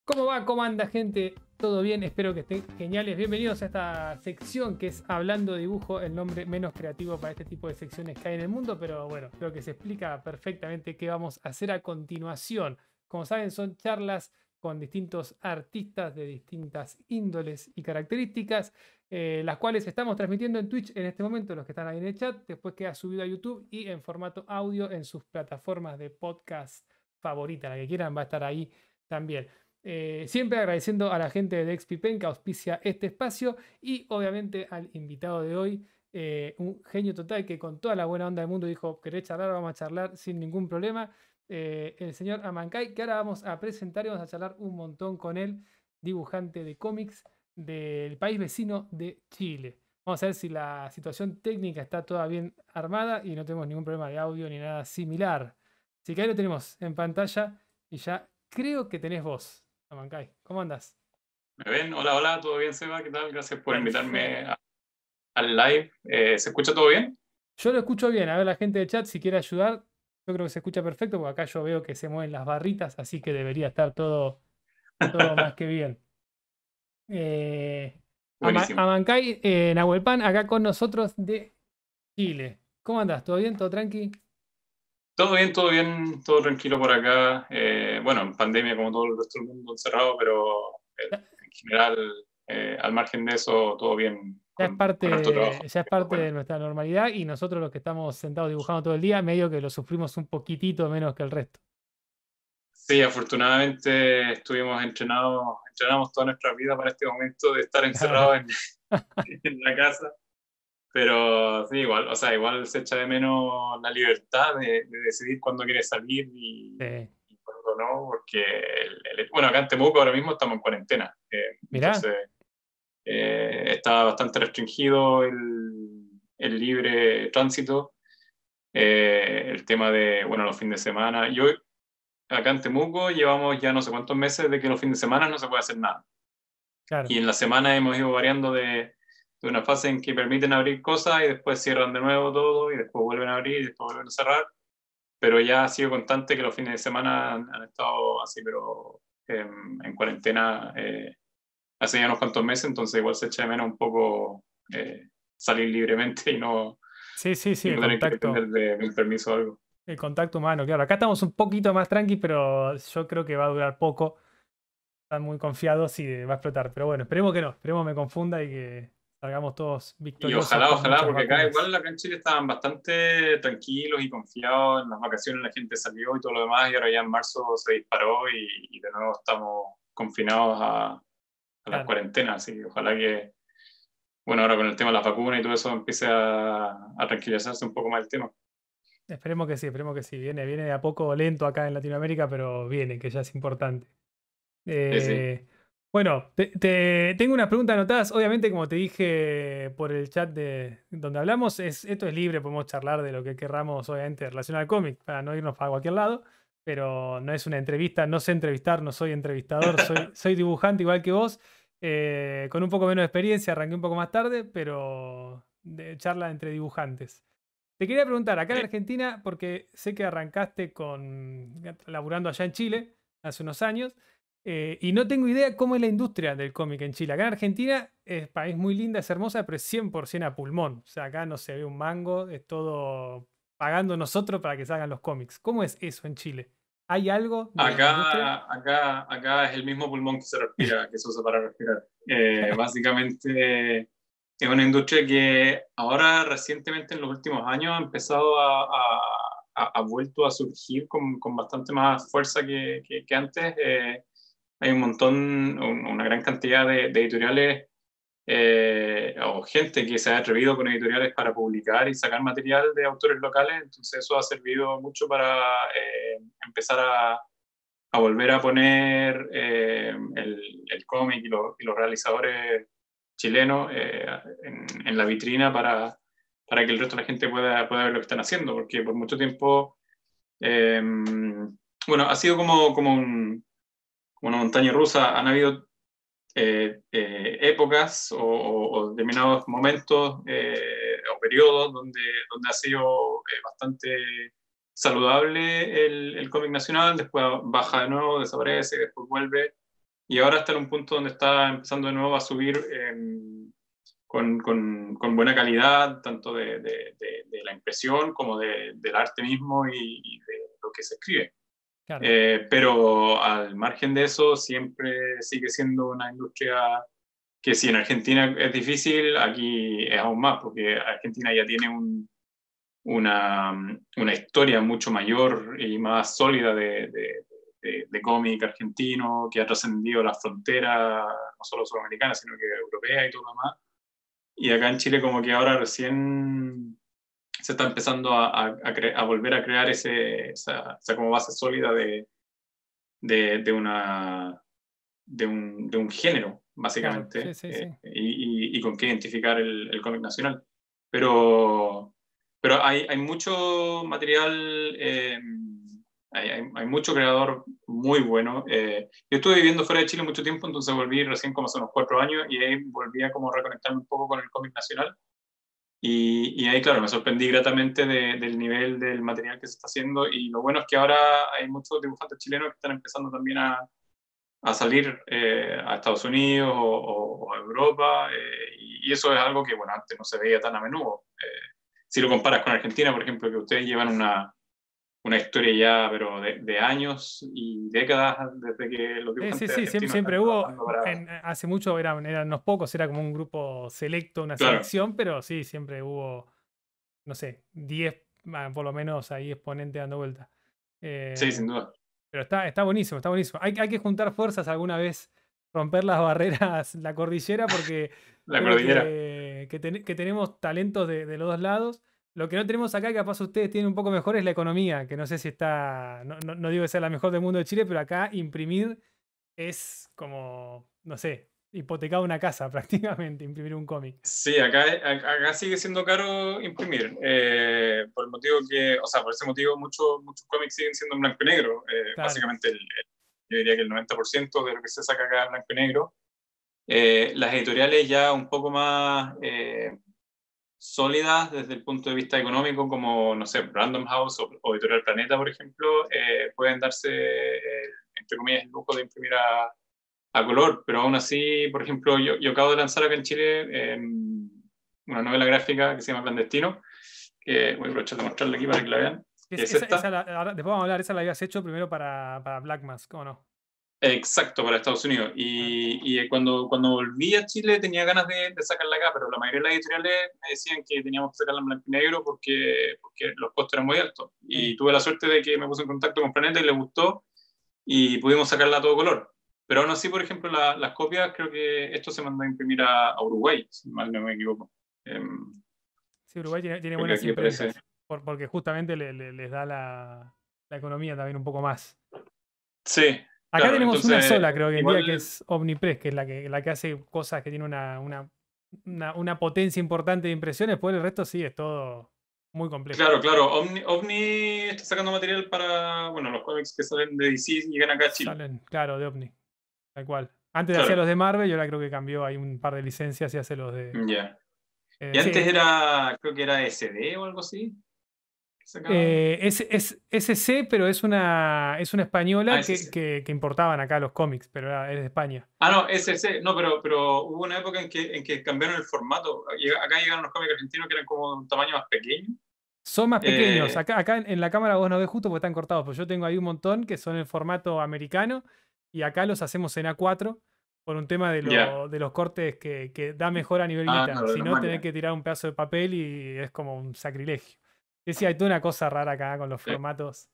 ¿Cómo va? ¿Cómo anda, gente? ¿Todo bien? Espero que estén geniales. Bienvenidos a esta sección que es Hablando de Dibujo, el nombre menos creativo para este tipo de secciones que hay en el mundo, pero bueno, creo que se explica perfectamente qué vamos a hacer a continuación. Como saben, son charlas con distintos artistas de distintas índoles y características, las cuales estamos transmitiendo en Twitch en este momento, los que están ahí en el chat, después queda subido a YouTube y en formato audio en sus plataformas de podcast favorita, la que quieran va a estar ahí también. Siempre agradeciendo a la gente de XPPen que auspicia este espacio y obviamente al invitado de hoy, un genio total que con toda la buena onda del mundo dijo: ¿querés charlar? Vamos a charlar sin ningún problema. El señor Amancay, que ahora vamos a presentar y vamos a charlar un montón con él, dibujante de cómics del país vecino de Chile. Vamos a ver si la situación técnica está toda bien armada y no tenemos ningún problema de audio ni nada similar. Así que ahí lo tenemos en pantalla y ya creo que tenés voz. Amancay, ¿cómo andas? ¿Me ven? Hola, hola, ¿todo bien, Seba? ¿Qué tal? Gracias por Perfecto. invitarme al live. ¿Se escucha todo bien? Yo lo escucho bien. A ver, la gente del chat, si quiere ayudar, yo creo que se escucha perfecto, porque acá yo veo que se mueven las barritas, así que debería estar todo más que bien. Eh, Buenísimo. Amancay, Nahuelpan, acá con nosotros de Chile. ¿Cómo andás? ¿Todo bien? ¿Todo tranqui? Todo bien, todo tranquilo por acá. Bueno, en pandemia como todo el resto del mundo encerrado, pero Ya, en general, al margen de eso, todo bien ya es con nuestro parte, trabajo. ya es Eso es parte bueno. de nuestra normalidad y nosotros los que estamos sentados dibujando todo el día, medio que lo sufrimos un poquitito menos que el resto. Sí, afortunadamente entrenamos toda nuestra vida para este momento de estar Claro. encerrados en la casa. Pero sí, igual, o sea, igual se echa de menos la libertad de decidir cuándo quieres salir Sí. y cuándo no, porque, bueno, acá en Temuco ahora mismo estamos en cuarentena, Mirá. entonces está bastante restringido el libre tránsito, el tema de, bueno, los fines de semana. Yo, acá en Temuco llevamos ya no sé cuántos meses de que los fines de semana no se puede hacer nada. Claro. Y en la semana hemos ido variando de una fase en que permiten abrir cosas y después cierran de nuevo todo y después vuelven a abrir y después vuelven a cerrar. Pero ya ha sido constante que los fines de semana han estado así, pero en cuarentena hace ya unos cuantos meses, entonces igual se echa de menos un poco salir libremente Sí, sí, sí, y no tener que depender de un permiso o algo. el contacto humano, claro. Acá estamos un poquito más tranqui, pero yo creo que va a durar poco. Están muy confiados y va a explotar. Pero bueno, esperemos que no, esperemos me confunda y que salgamos todos Y victoriosos ojalá, con ojalá, muchas porque vacunas. acá en Chile estaban bastante tranquilos y confiados. En las vacaciones la gente salió y todo lo demás, y ahora ya en marzo se disparó y de nuevo estamos confinados a las Claro, cuarentenas. Así que ojalá que, bueno, ahora con el tema de las vacunas y todo eso empiece a tranquilizarse un poco más el tema. esperemos que sí, esperemos que sí. Viene de a poco lento acá en Latinoamérica, pero viene, que ya es importante. Sí, sí. Eh, bueno, tengo unas preguntas anotadas. Obviamente, como te dije por el chat de donde hablamos, esto es libre, podemos charlar de lo que querramos, obviamente, relacionado al cómic, para no irnos para cualquier lado, pero no es una entrevista, no sé entrevistar, no soy entrevistador, soy dibujante igual que vos, con un poco menos de experiencia, arranqué un poco más tarde, pero de charla entre dibujantes. Te quería preguntar, acá en Sí. Argentina, porque sé que arrancaste laburando allá en Chile hace unos años, y no tengo idea cómo es la industria del cómic en Chile. Acá en Argentina es país muy linda, es hermosa, pero es 100% a pulmón. O sea, acá no se ve un mango, es todo pagando nosotros para que salgan los cómics. ¿Cómo es eso en Chile? ¿Hay algo de la industria? Acá es el mismo pulmón que se respira, que se usa para respirar. Básicamente es una industria que ahora recientemente en los últimos años ha empezado ha vuelto a surgir con bastante más fuerza que antes. Hay un montón, una gran cantidad de editoriales o gente que se ha atrevido con editoriales para publicar y sacar material de autores locales, entonces eso ha servido mucho para empezar a volver a poner el cómic y los realizadores chilenos en la vitrina para que el resto de la gente pueda ver lo que están haciendo, porque por mucho tiempo, eh, bueno, ha sido como una montaña rusa, han habido épocas o determinados momentos o periodos donde ha sido bastante saludable el cómic nacional, después baja de nuevo, desaparece, después vuelve. y ahora está en un punto donde está empezando de nuevo a subir con buena calidad, tanto de la impresión como del arte mismo y de lo que se escribe. Claro. Pero al margen de eso, siempre sigue siendo una industria que si en Argentina es difícil, aquí es aún más, porque Argentina ya tiene una historia mucho mayor y más sólida de cómic argentino, que ha trascendido las fronteras, no solo sudamericanas, sino que europeas y todo lo demás. Y acá en Chile como que ahora recién se está empezando a volver a crear esa como base sólida de un género, Claro, sí, básicamente, sí, sí. y con qué identificar el cómic nacional. Pero hay mucho material, hay mucho creador muy bueno. Yo estuve viviendo fuera de Chile mucho tiempo, entonces volví recién como hace unos 4 años y ahí volví a como reconectarme un poco con el cómic nacional. Y ahí, claro, me sorprendí gratamente del nivel del material que se está haciendo y lo bueno es que ahora hay muchos dibujantes chilenos que están empezando también a salir a Estados Unidos o a Europa, y eso es algo que, bueno, antes no se veía tan a menudo. Si lo comparas con Argentina, por ejemplo, que ustedes llevan una historia ya, pero de años y décadas desde que los Sí, dibujantes sí, siempre, argentinos están siempre hubo, trabajando para... hace mucho eran unos pocos, era como un grupo selecto, una Claro, selección, pero sí, siempre hubo, no sé, 10 por lo menos ahí exponentes dando vuelta. sí, Eh, sin duda. pero está buenísimo, está buenísimo. Hay que juntar fuerzas alguna vez, romper las barreras, la cordillera, porque La creo cordillera. que tenemos talentos de los dos lados. Lo que no tenemos acá, que capaz ustedes tienen un poco mejor, es la economía, que no sé si está, no digo que sea la mejor del mundo de Chile, pero acá imprimir es como, no sé, hipotecar una casa prácticamente, imprimir un cómic. Sí, acá sigue siendo caro imprimir, por el motivo que, o sea, por ese motivo muchos cómics siguen siendo en blanco y negro. Claro. Básicamente, yo diría que el 90% de lo que se saca acá es blanco y negro. Las editoriales ya un poco más sólidas desde el punto de vista económico, como, no sé, Random House o Editorial Planeta, por ejemplo, pueden darse, entre comillas, el lujo de imprimir a color, pero aún así, por ejemplo, yo acabo de lanzar acá en Chile una novela gráfica que se llama Clandestino, que voy a aprovechar de mostrarla aquí para que la vean, que es esta. Después vamos a hablar, esa la habías hecho primero para Black Mask, ¿o no? Exacto, para Estados Unidos. Ah, Y cuando volví a Chile tenía ganas de sacarla acá, pero la mayoría de las editoriales me decían que teníamos que sacarla en blanco y negro porque los costos eran muy altos. sí. Y tuve la suerte de que me puse en contacto con Planeta y le gustó y pudimos sacarla a todo color. Pero aún así, por ejemplo, las copias, creo que esto se mandó a imprimir a Uruguay, si mal no me equivoco. Sí, Uruguay tiene Creo que buenas aquí aparece. imprentas, porque justamente les da la economía también un poco más. Sí, Acá claro, tenemos una entonces sola, creo, hoy en día, que igual, es Omnipress, que es la que hace cosas que tiene una potencia importante de impresión. Después el resto sí, es todo muy complejo. claro, Omni está sacando material para, bueno, los cómics que salen de DC y llegan acá a Chile. Salen, claro, de Omni, tal cual. Antes hacía los Claro, de Marvel y ahora creo que cambió, hay un par de licencias y hace los de... ya. Y Sí, antes creo que era SD o algo así, que sacaba. es SC, pero es una Ah, española que, SC. que importaban acá los cómics, pero es de España. Ah, no, SC, no, pero hubo una época en que cambiaron el formato. Acá llegaron los cómics argentinos que eran como de un tamaño más pequeño. Son más pequeños. Eh, Acá en la cámara vos no ves justo porque están cortados, pero yo tengo ahí un montón que son en formato americano y acá los hacemos en A4 por un tema de, ya. de los cortes que da mejor a nivel Ah, guita. claro, de Si las no, tenés máquinas. que tirar un pedazo de papel y es como un sacrilegio. Es decir, hay toda una cosa rara acá con los Sí. formatos.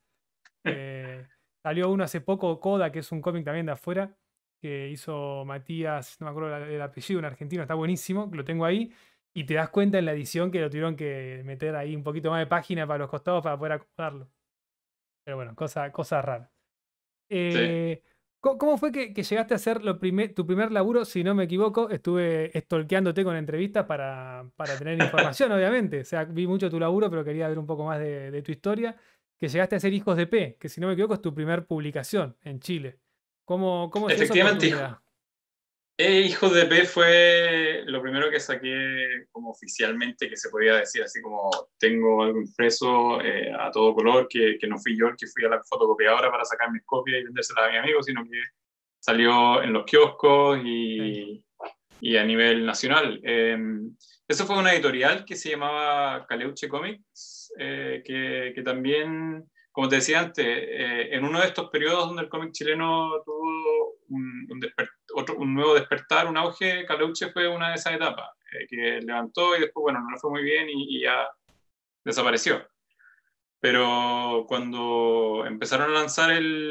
Salió uno hace poco, Coda, que es un cómic también de afuera, que hizo Matías, no me acuerdo el apellido, un argentino, está buenísimo, que lo tengo ahí. Y te das cuenta en la edición que lo tuvieron que meter ahí un poquito más de página para los costados para poder acomodarlo. Pero bueno, cosa rara. Sí. ¿Cómo fue que llegaste a hacer tu primer laburo? Si no me equivoco, estuve stalkeándote con entrevistas para tener información, obviamente. O sea, vi mucho tu laburo, pero quería ver un poco más de tu historia. Que llegaste a hacer Hijos de P, que si no me equivoco es tu primer publicación en Chile. ¿Cómo es esa Efectivamente, oportunidad? Hijo de P fue lo primero que saqué como oficialmente, que se podía decir así como tengo algo impreso a todo color, que no fui yo el que fui a la fotocopiadora para sacar mis copias y vendérselas a mi amigo, sino que salió en los kioscos Sí. y a nivel nacional. Eso fue una editorial que se llamaba Caleuche Comics, que también, como te decía antes, en uno de estos periodos donde el cómic chileno tuvo un nuevo despertar, un auge, Caleuche fue una de esas etapas, que levantó y después, bueno, no le fue muy bien y ya desapareció. Pero cuando empezaron a lanzar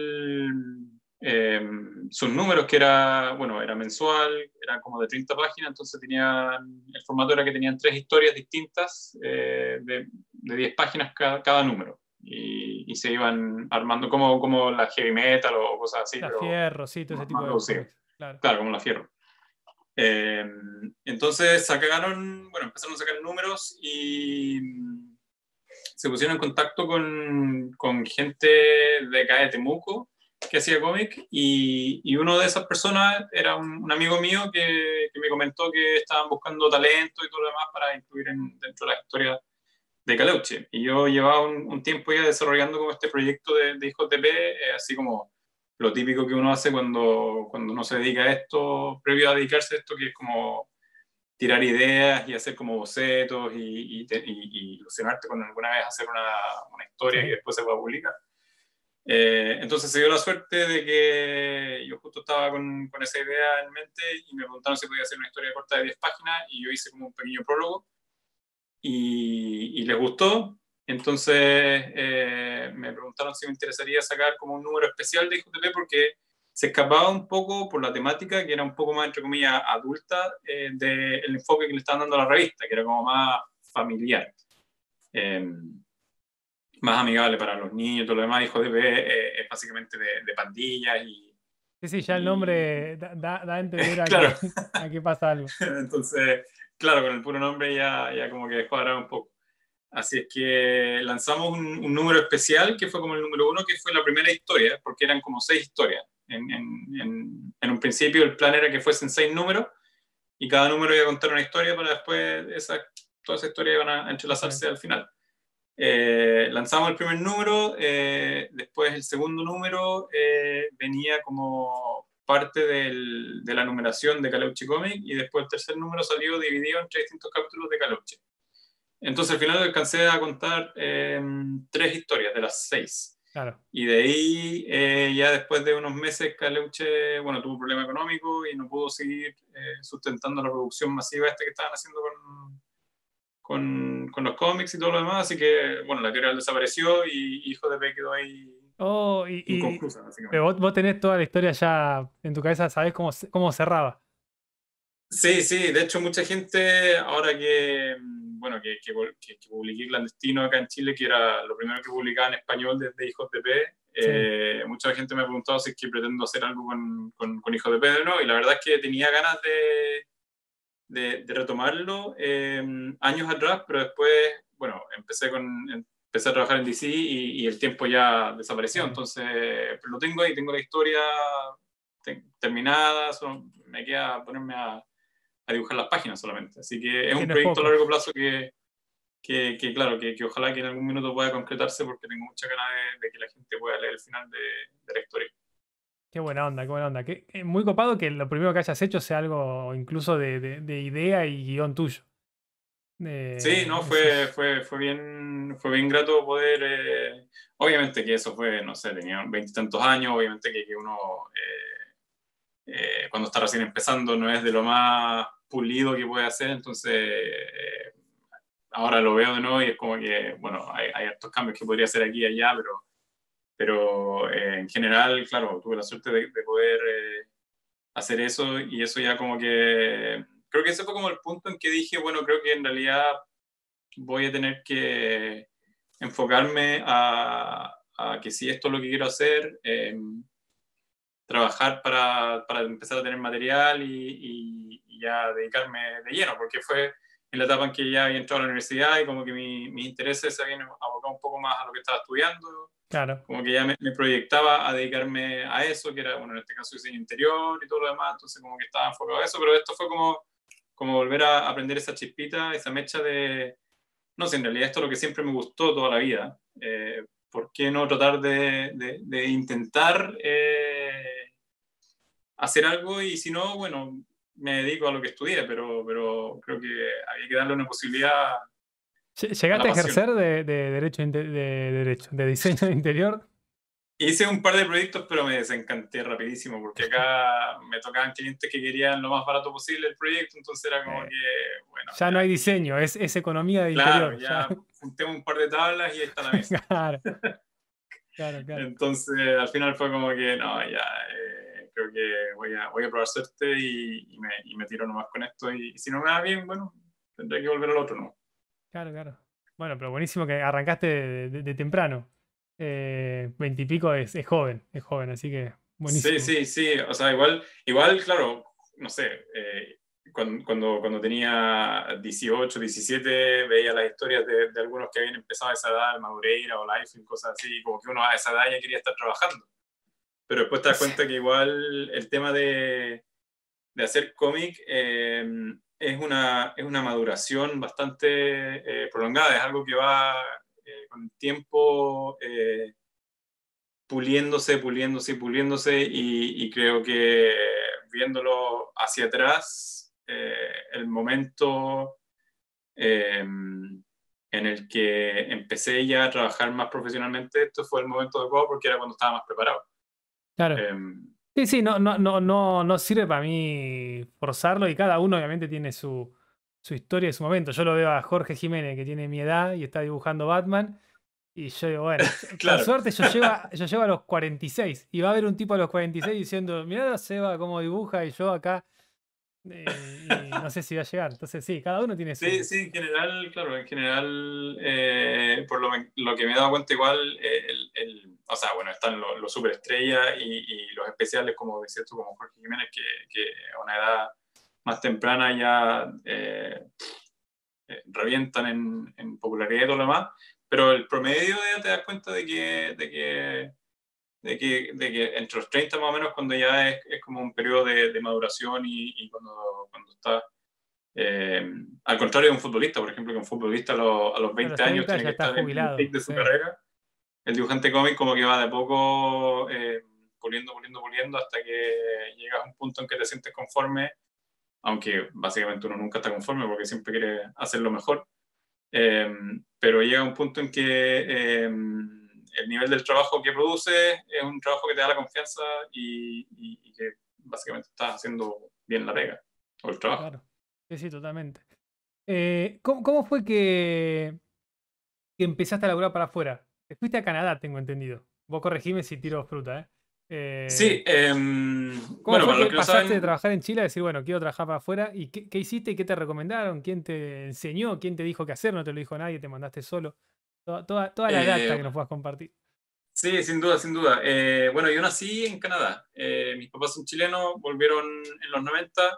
sus números, que era, bueno, era mensual, era como de 30 páginas, entonces el formato era que tenían 3 historias distintas de 10 páginas cada número. Y se iban armando como la heavy metal o cosas así, La pero Fierro, sí, todo ese tipo más de reducido. cómics. Claro. Claro, como la Fierro. Entonces empezaron a sacar números y se pusieron en contacto con gente de acá de Temuco que hacía cómic y uno de esas personas era un amigo mío que me comentó que estaban buscando talento y todo lo demás para incluir dentro de la historia de Caleuche. Y yo llevaba un tiempo ya desarrollando como este proyecto de Hijos de P, así como lo típico que uno hace cuando uno se dedica a esto, previo a dedicarse a esto, que es como tirar ideas y hacer como bocetos y ilusionarte con alguna vez hacer una historia que Sí. después se pueda publicar. Entonces se dio la suerte de que yo justo estaba con esa idea en mente y me preguntaron si podía hacer una historia corta de 10 páginas y yo hice como un pequeño prólogo y les gustó. Entonces me preguntaron si me interesaría sacar como un número especial de IJTP porque se escapaba un poco por la temática, que era un poco más, entre comillas, adulta, del enfoque que le estaban dando a la revista, que era como más familiar, eh, más amigable para los niños, todo lo demás. IJTP es básicamente de pandillas Sí, sí, ya el y nombre da a entender a claro, a que pasa algo. entonces, claro, con el puro nombre ya como que descuadraba un poco. Así es que lanzamos un número especial que fue como el número 1, que fue la primera historia, porque eran como 6 historias. En un principio el plan era que fuesen 6 números y cada número iba a contar una historia para después todas esas historias iban a entrelazarse al final. Lanzamos el primer número, después el segundo número venía como parte de la numeración de Caleuche Comic y después el tercer número salió dividido entre distintos capítulos de Caleuche. Entonces al final alcancé a contar 3 historias de las 6. Claro. Y de ahí, ya después de unos meses, Caleuche, bueno, tuvo un problema económico y no pudo seguir sustentando la producción masiva que estaban haciendo con los cómics y todo lo demás. Así que, bueno, la editorial desapareció y Hijo de P quedó ahí Oh, inconclusa, pero básicamente. vos tenés toda la historia ya en tu cabeza, sabés cómo cerraba. Sí, sí, de hecho mucha gente, ahora bueno, que publiqué Clandestino acá en Chile, que era lo primero que publicaba en español desde Hijos de P, Sí. mucha gente me ha preguntado si es que pretendo hacer algo con Hijos de P de nuevo, y la verdad es que tenía ganas de retomarlo años atrás, pero después, bueno, empecé a trabajar en DC y el tiempo ya desapareció, Sí. entonces lo tengo ahí, tengo la historia terminada, solo me queda ponerme a dibujar las páginas solamente. Así que es Que un no es proyecto a poco. largo plazo claro, que ojalá que en algún minuto pueda concretarse porque tengo mucha ganas de que la gente pueda leer el final de la historia. Qué buena onda, qué buena onda. Muy copado que lo primero que hayas hecho sea algo incluso de idea y guión tuyo. Sí, no, Eso es. fue bien grato poder, obviamente que eso fue, no sé, tenía 20 y tantos años, obviamente que uno cuando está recién empezando no es de lo más pulido que puede hacer, entonces ahora lo veo de nuevo y es como que, bueno, hay hartos cambios que podría hacer aquí y allá, pero en general, claro, tuve la suerte de poder hacer eso y eso ya como que, creo que ese fue como el punto en que dije, bueno, creo que en realidad voy a tener que enfocarme a que si esto es lo que quiero hacer, trabajar para empezar a tener material y ya dedicarme de lleno, porque fue en la etapa en que ya había entrado a la universidad y como que mis intereses se habían abocado un poco más a lo que estaba estudiando, Claro. como que ya me proyectaba a dedicarme a eso, que era, bueno, en este caso diseño interior y todo lo demás, entonces como que estaba enfocado a eso, pero esto fue como volver a aprender esa chispita, esa mecha no sé, en realidad esto es lo que siempre me gustó toda la vida, ¿por qué no tratar de intentar hacer algo y si no, bueno, me dedico a lo que estudié, pero creo que había que darle una posibilidad a ¿Llegaste la a pasión. ejercer de diseño de interior? Hice un par de proyectos, pero me desencanté rapidísimo, porque acá me tocaban clientes que querían lo más barato posible el proyecto, entonces era como Eh, que, bueno, ya ya no hay aquí, diseño, es economía de claro, interior. Ya. ya juntemos un par de tablas y ahí está la mesa. Claro, claro, claro. Entonces, al final fue como que, no, ya, creo que voy a probar suerte y me tiro nomás con esto, y si no me va bien, bueno, tendré que volver al otro, ¿no? Claro, claro. Bueno, pero buenísimo que arrancaste de temprano. 20 y pico es joven, así que Sí, buenísimo. sí, sí, o sea, igual, claro, no sé, cuando tenía 18, 17, veía las historias de algunos que habían empezado a esa edad, el Madureira o Life, cosas así, como que uno a esa edad ya quería estar trabajando. Pero después te das cuenta que igual el tema de hacer cómic es una maduración bastante prolongada, es algo que va con el tiempo puliéndose, puliéndose y puliéndose, y creo que viéndolo hacia atrás, el momento en el que empecé ya a trabajar más profesionalmente, esto fue el momento adecuado porque era cuando estaba más preparado. Claro. Eh, Sí, sí, no sirve para mí forzarlo y cada uno obviamente tiene su historia y su momento. Yo lo veo a Jorge Jiménez, que tiene mi edad y está dibujando Batman. Y yo digo, bueno, con claro. suerte yo llego a los 46 y va a haber un tipo a los 46 diciendo, mirá Seba cómo dibuja y yo acá, y no sé si va a llegar. Entonces sí, cada uno tiene Sí, su... sí, en general, claro, en general, por lo que me he dado cuenta igual, o sea, bueno, están los superestrellas y los especiales, como decías tú, como Jorge Jiménez, que a una edad más temprana ya revientan en popularidad y todo lo demás, pero el promedio ya te das cuenta de que entre los 30 más o menos, cuando ya es como un periodo de maduración y cuando estás al contrario de un futbolista, por ejemplo, que un futbolista a los A los 20 años 30 tiene ya que está estar en el jubilado. peak de su Sí, carrera. El dibujante cómic como que va de a poco puliendo, puliendo, puliendo hasta que llegas a un punto en que te sientes conforme, aunque básicamente uno nunca está conforme porque siempre quiere hacerlo mejor. Eh, pero llega un punto en que el nivel del trabajo que produce es un trabajo que te da la confianza y que básicamente estás haciendo bien la pega o el trabajo. claro. Sí, sí, totalmente. ¿Cómo fue que empezaste a laburar para afuera? Te fuiste a Canadá, tengo entendido. Vos corregime si tiro fruta, ¿eh? Sí, ¿Cómo bueno, fue para los que que no pasaste de saben, trabajar en Chile a decir, bueno, quiero trabajar para afuera? ¿Y qué hiciste y qué te recomendaron? ¿Quién te enseñó? ¿Quién te dijo qué hacer? ¿No te lo dijo nadie? ¿Te mandaste solo? Toda la data eh, que nos puedas compartir. sí, sin duda, sin duda. Bueno, yo nací en Canadá. Mis papás son chilenos, volvieron en los 90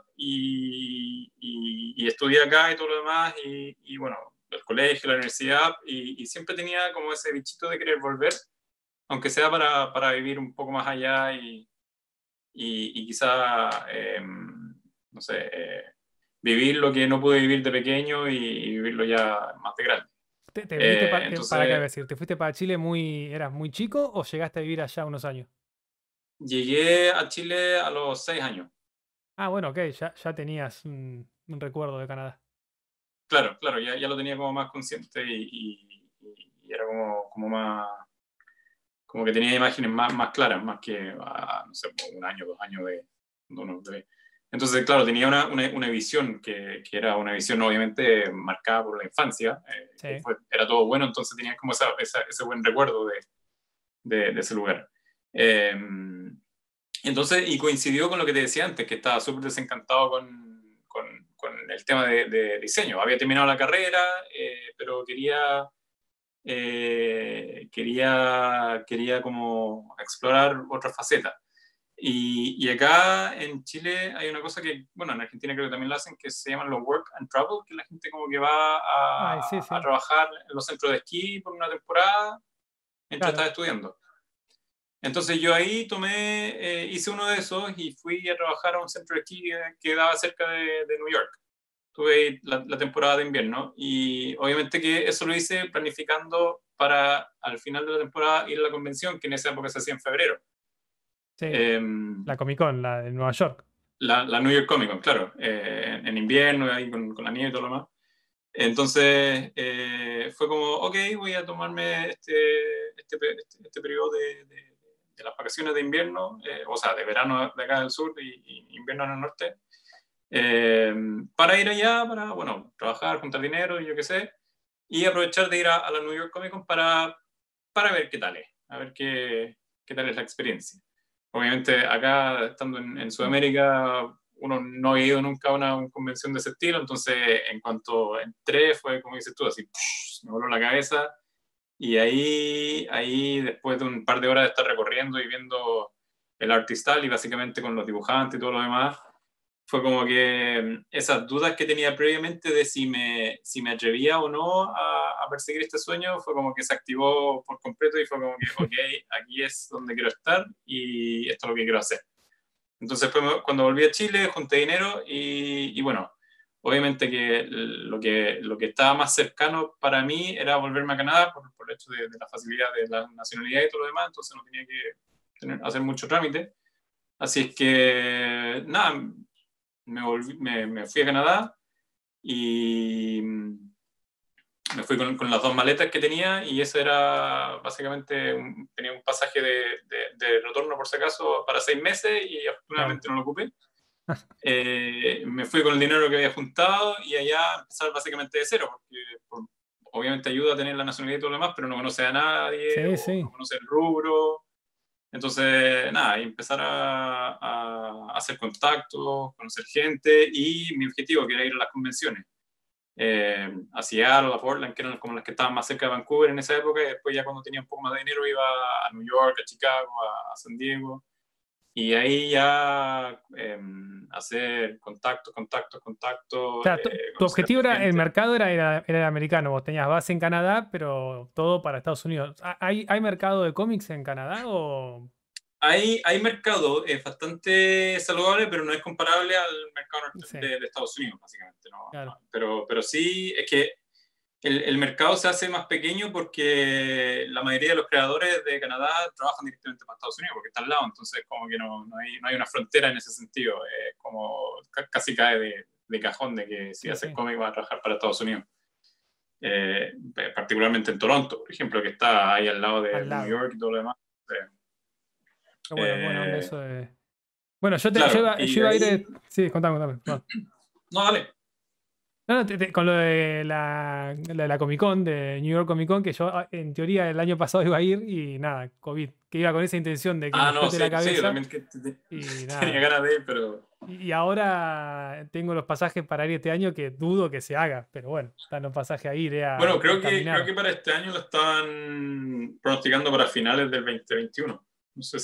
y estudié acá y todo lo demás, y bueno, el colegio, la universidad, y siempre tenía como ese bichito de querer volver, aunque sea para vivir un poco más allá y quizá, no sé, vivir lo que no pude vivir de pequeño y vivirlo ya más de grande. ¿Te viniste para qué Entonces, decir? ¿Te fuiste para Chile eras muy chico o llegaste a vivir allá unos años? llegué a Chile a los 6 años. Ah, bueno, ok, ya tenías un recuerdo de Canadá. Claro, claro, ya lo tenía como más consciente y era como más, como que tenía imágenes más claras, más que, no sé, un año, 2 años de unos bebés. Entonces, claro, tenía una visión que era una visión obviamente marcada por la infancia, que Sí, era todo bueno, entonces tenía como ese buen recuerdo de ese lugar. Eh, entonces, y coincidió con lo que te decía antes, que estaba súper desencantado con el tema de diseño. Había terminado la carrera, pero quería como explorar otras facetas. Y acá en Chile hay una cosa que, bueno, en Argentina creo que también lo hacen, que se llaman los work and travel, que la gente como que va ay, sí, a sí, trabajar en los centros de esquí por una temporada mientras claro. estás estudiando. Entonces yo ahí hice uno de esos y fui a trabajar a un centro de esquí que quedaba cerca de New York. Tuve ahí la temporada de invierno y obviamente que eso lo hice planificando para al final de la temporada ir a la convención, que en esa época se hacía en febrero. Sí, la Comic Con, la de Nueva York. la New York Comic Con, claro, en invierno, ahí con la nieve y todo lo demás. Entonces fue como, ok, voy a tomarme este periodo de las vacaciones de invierno, o sea, de verano de acá del sur y invierno en el norte, eh, para ir allá, para, bueno, trabajar, juntar dinero y yo qué sé, y aprovechar de ir a la New York Comic Con para ver qué tal es, a ver qué tal es la experiencia. Obviamente acá, estando en Sudamérica, uno no ha ido nunca a una convención de ese estilo, entonces en cuanto entré fue como dices tú, así, me voló la cabeza y ahí después de un par de horas de estar recorriendo y viendo el Artist Alley, básicamente con los dibujantes y todo lo demás, fue como que esas dudas que tenía previamente de si me atrevía o no a perseguir este sueño, fue como que se activó por completo y fue como que, ok, aquí es donde quiero estar y esto es lo que quiero hacer. Entonces, cuando volví a Chile, junté dinero y bueno, obviamente que lo que estaba más cercano para mí era volverme a Canadá por el hecho de la facilidad de la nacionalidad y todo lo demás, entonces no tenía que hacer mucho trámite. Así es que, nada, me fui a Canadá y me fui con las dos maletas que tenía y ese era básicamente, tenía un pasaje de retorno por si acaso para 6 meses y Claro. afortunadamente no lo ocupé. Me fui con el dinero que había juntado y allá empezar básicamente de cero, porque obviamente ayuda a tener la nacionalidad y todo lo demás, pero no conoce a nadie Sí, o sí. no conoce el rubro. Entonces, nada, y empezar a hacer contactos, conocer gente y mi objetivo que era ir a las convenciones. A Seattle, a Portland, que eran como las que estaban más cerca de Vancouver en esa época, y después ya cuando tenía un poco más de dinero iba a New York, a Chicago, a San Diego, y ahí ya hacer contactos, Claro, tu conocer objetivo a era, el gente. mercado era el americano. Vos tenías base en Canadá, pero todo para Estados Unidos. ¿Hay mercado de cómics en Canadá o...? Hay mercado, es bastante saludable, pero no es comparable al mercado Sí, de Estados Unidos, básicamente. ¿No? claro, Pero sí, es que el mercado se hace más pequeño porque la mayoría de los creadores de Canadá trabajan directamente para Estados Unidos porque está al lado, entonces como que no hay una frontera en ese sentido, como casi cae de cajón de que si sí, haces sí. cómic va a trabajar para Estados Unidos. Particularmente en Toronto, por ejemplo, que está ahí al lado de Al New lado. York y todo lo demás. Qué bueno, buena onda Eh, eso de... Bueno, yo claro, iba, y yo de iba a ir... ahí, Sí, contame, contame. Perdón. no, dale. No, no, con lo de la Comic Con, de New York Comic Con, que yo en teoría el año pasado iba a ir y nada, COVID, que iba con esa intención de que me Ah, no, explote la sí, sí, yo cabeza también y tenía nada. ganas de ir, pero Y ahora tengo los pasajes para ir este año que dudo que se haga, pero bueno, están los pasajes ahí, iré bueno, a creo caminar. que para este año lo estaban pronosticando para finales del 2021. No sé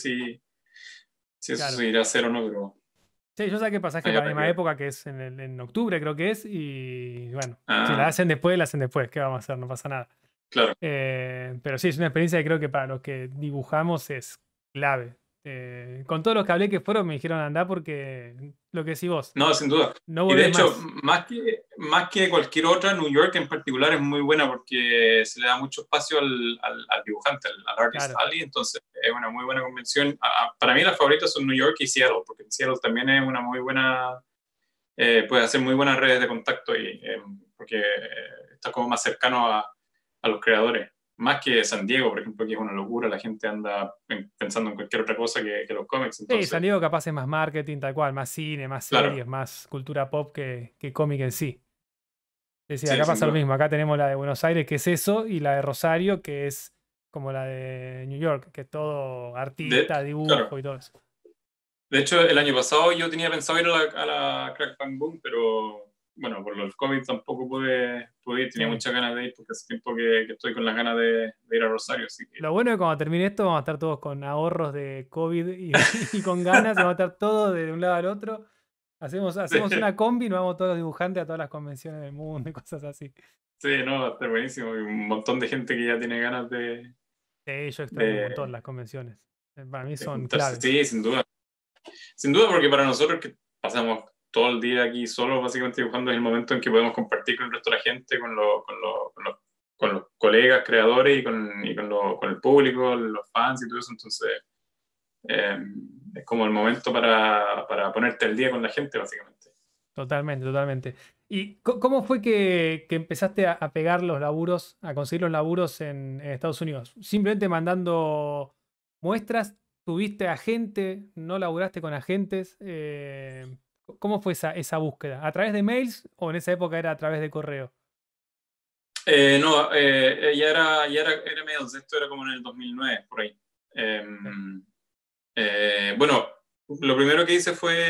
si eso Claro. se irá a hacer o no, pero Sí, yo saqué pasaje ahí para la habrá que misma ver. época, que es en octubre, creo que es, y bueno, si la Ah, hacen después, la hacen después, ¿qué vamos a hacer? No pasa nada. claro. Pero sí, es una experiencia que creo que para los que dibujamos es clave. Con todos los que hablé que fueron me dijeron andá porque lo que decís vos, No, sin duda. no Y de volvés hecho, más. más que cualquier otra, New York en particular es muy buena porque se le da mucho espacio al dibujante, al artist Claro, alley, entonces es una muy buena convención. Para mí las favoritas son New York y Seattle, porque Seattle también es una muy buena, puede hacer muy buenas redes de contacto y, porque está como más cercano a los creadores. Más que San Diego, por ejemplo, que es una locura, la gente anda pensando en cualquier otra cosa que los cómics, sí, entonces, San Diego capaz es más marketing, tal cual, más cine, más claro, series, más cultura pop que cómic en sí. Es decir, sí, acá sin pasa lo duda. mismo, acá tenemos la de Buenos Aires, que es eso, y la de Rosario, que es como la de New York, que es todo artista, Claro. dibujo y todo eso. De hecho, el año pasado yo tenía pensado ir a la Crack Bang Boom, pero bueno, por los COVID tampoco pude ir. Tenía Sí. muchas ganas de ir porque hace tiempo que estoy con las ganas de ir a Rosario, así que Lo bueno es que cuando termine esto vamos a estar todos con ahorros de COVID y, y con ganas, y vamos a estar todos de un lado al otro. Hacemos sí, una combi y nos vamos todos los dibujantes a todas las convenciones del mundo y cosas así. sí, no, va a estar buenísimo. Y un montón de gente que ya tiene ganas Sí, yo extraño un de, montón las convenciones. Para mí de son juntarse. claves. Sí, sin duda. Sin duda, porque para nosotros que pasamos todo el día aquí solos, básicamente dibujando, es el momento en que podemos compartir con el resto de la gente, con los colegas creadores y con el público, los fans y todo eso. Entonces, Es como el momento para ponerte al día con la gente, básicamente. Totalmente, totalmente. ¿Y cómo fue que empezaste a pegar los laburos, a conseguir los laburos en Estados Unidos? ¿Simplemente mandando muestras? ¿Tuviste agente? ¿No laburaste con agentes? ¿Cómo fue esa búsqueda? ¿A través de mails o en esa época era a través de correo? No, era mediados, esto era como en el 2009, por ahí. Ok. Bueno, lo primero que hice fue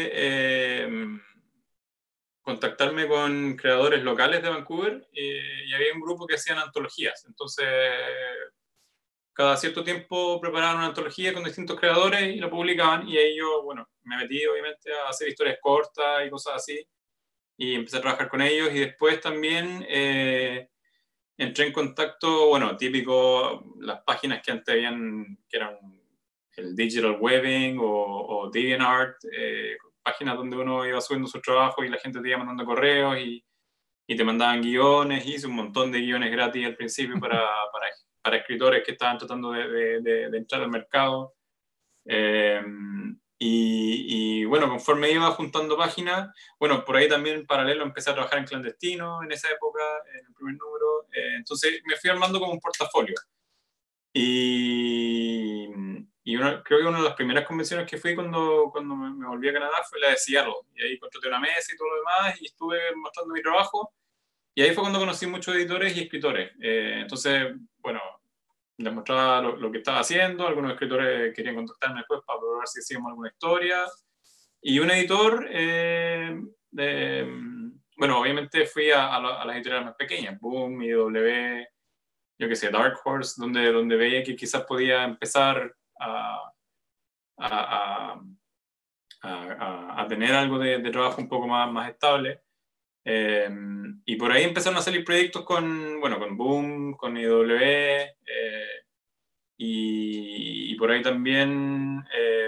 contactarme con creadores locales de Vancouver y había un grupo que hacían antologías. Entonces, cada cierto tiempo preparaban una antología con distintos creadores y la publicaban y ahí yo, bueno, me metí obviamente a hacer historias cortas y cosas así y empecé a trabajar con ellos y después también entré en contacto, bueno, típico, las páginas que antes habían, que eran el Digital Webbing o DeviantArt, páginas donde uno iba subiendo sus trabajos y la gente te iba mandando correos y te mandaban guiones. Hice un montón de guiones gratis al principio para escritores que estaban tratando de entrar al mercado. Bueno, conforme iba juntando páginas, bueno, por ahí también en paralelo empecé a trabajar en clandestino en esa época, en el primer número. Entonces me fui armando como un portafolio. Y, creo que una de las primeras convenciones que fui cuando me volví a Canadá fue la de Seattle. Y ahí contraté una mesa y todo lo demás y estuve mostrando mi trabajo. Y ahí fue cuando conocí muchos editores y escritores. Entonces, bueno, les mostraba lo que estaba haciendo. Algunos escritores querían contactarme después para probar si hacíamos alguna historia. Y un editor, bueno, obviamente fui a las editoriales más pequeñas, Boom, IW, yo qué sé, Dark Horse, donde veía que quizás podía empezar a, a tener algo de trabajo un poco más estable. Y por ahí empezaron a salir proyectos bueno, con Boom, con IW, y por ahí también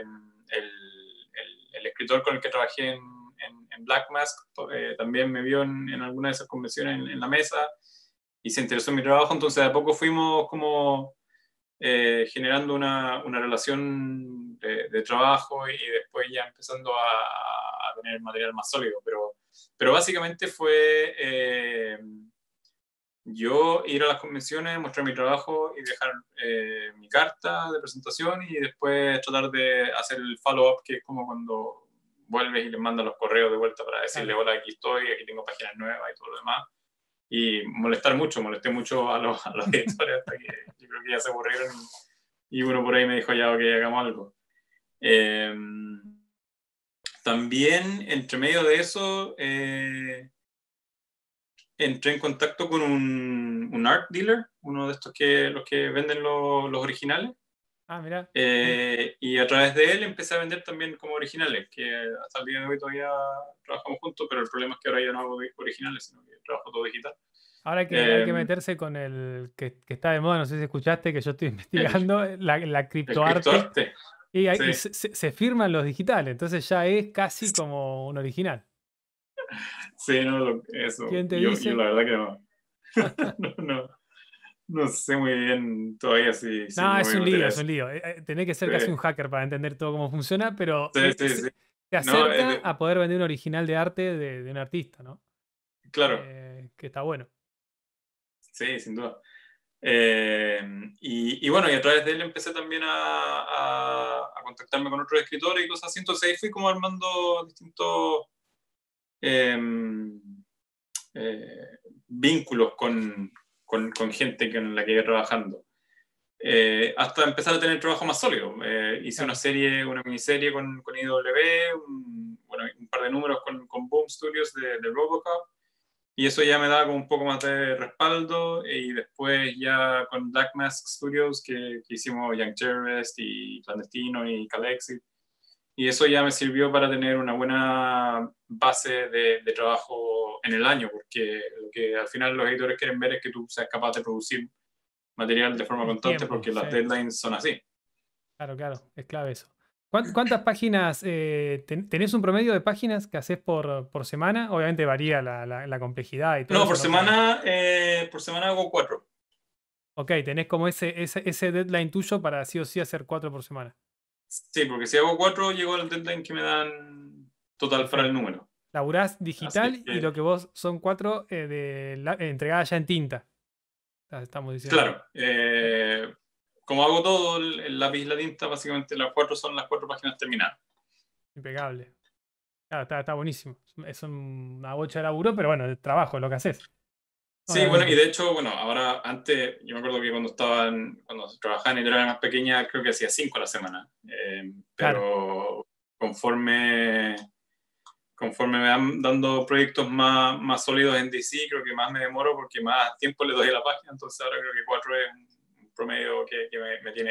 el escritor con el que trabajé en Black Mask también me vio en alguna de esas convenciones en la mesa y se interesó en mi trabajo, entonces de a poco fuimos como generando una relación de trabajo y después ya empezando a tener material más sólido, pero básicamente fue yo ir a las convenciones, mostrar mi trabajo y dejar mi carta de presentación y después tratar de hacer el follow-up, que es como cuando vuelves y les mandas los correos de vuelta para decirle, Claro. hola, aquí estoy, aquí tengo páginas nuevas y todo lo demás. Y molesté mucho a los editores hasta que yo creo que ya se aburrieron y uno por ahí me dijo, ya, ok, hagamos algo. También, entre medio de eso, entré en contacto con un art dealer, uno de estos los que venden los originales. Ah, mirá. Y a través de él empecé a vender también como originales, que hasta el día de hoy todavía trabajamos juntos, pero el problema es que ahora ya no hago originales, sino que trabajo todo digital. Ahora hay que meterse con el que está de moda, no sé si escuchaste, que yo estoy El, investigando, la el criptoarte. criptoarte, Y sí, se firman los digitales, entonces ya es casi como un original. sí, no, eso, ¿Quién te yo la dice? verdad que no, no, no, no sé muy bien todavía si No, me es voy a un meter lío, a es eso. un lío. Tenés que ser Sí, casi un hacker para entender todo cómo funciona, pero sí, sí, sí. te No, acerca a poder vender un original de arte de un artista, ¿no? claro, Que está bueno. sí, sin duda. Eh, bueno, y a través de él empecé también a contactarme con otros escritores y cosas así. Entonces ahí fui como armando distintos eh, eh, vínculos con gente con la que iba trabajando. Hasta empezar a tener trabajo más sólido. Hice Claro. una miniserie con IW, bueno, un par de números con Boom Studios de Robocop. Y eso ya me daba como un poco más de respaldo. Y después ya con Black Mask Studios, que hicimos Young Terrorist y Clandestino y Calexit. Y eso ya me sirvió para tener una buena base de trabajo en el año, porque lo que al final los editores quieren ver es que tú seas capaz de producir material de forma En constante, tiempo, porque sí. las deadlines son así. Claro, claro, es clave eso. ¿Cuántas páginas, tenés un promedio de páginas que haces por semana? Obviamente varía la complejidad y todo No, eso, ¿no? Pero, por semana hago 4. ok, tenés como ese deadline tuyo para sí o sí hacer 4 por semana. Sí, porque si hago 4, llego al deadline que me dan total para el Perfecto. número. Laburás Así digital y que, lo que vos son 4 entregadas ya en tinta. Estamos diciendo. claro, como hago todo, el lápiz y la tinta, básicamente las 4 son las 4 páginas terminadas. Impecable. Claro, está buenísimo. Es una bocha de laburo, pero bueno, de trabajo, lo que haces. Sí, bueno, y Obviamente. de hecho, bueno, ahora antes, yo me acuerdo que cuando trabajaba en editoriales más pequeñas, creo que hacía 5 a la semana. Claro. Pero conforme, conforme me van dando proyectos más sólidos en DC, creo que más me demoro porque más tiempo le doy a la página. Entonces ahora creo que 4 es un promedio que me tiene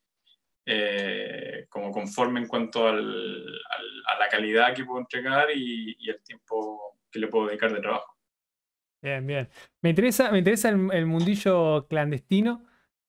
como conforme en cuanto a la calidad que puedo entregar y el tiempo que le puedo dedicar de trabajo. Bien, bien. Me interesa el mundillo clandestino,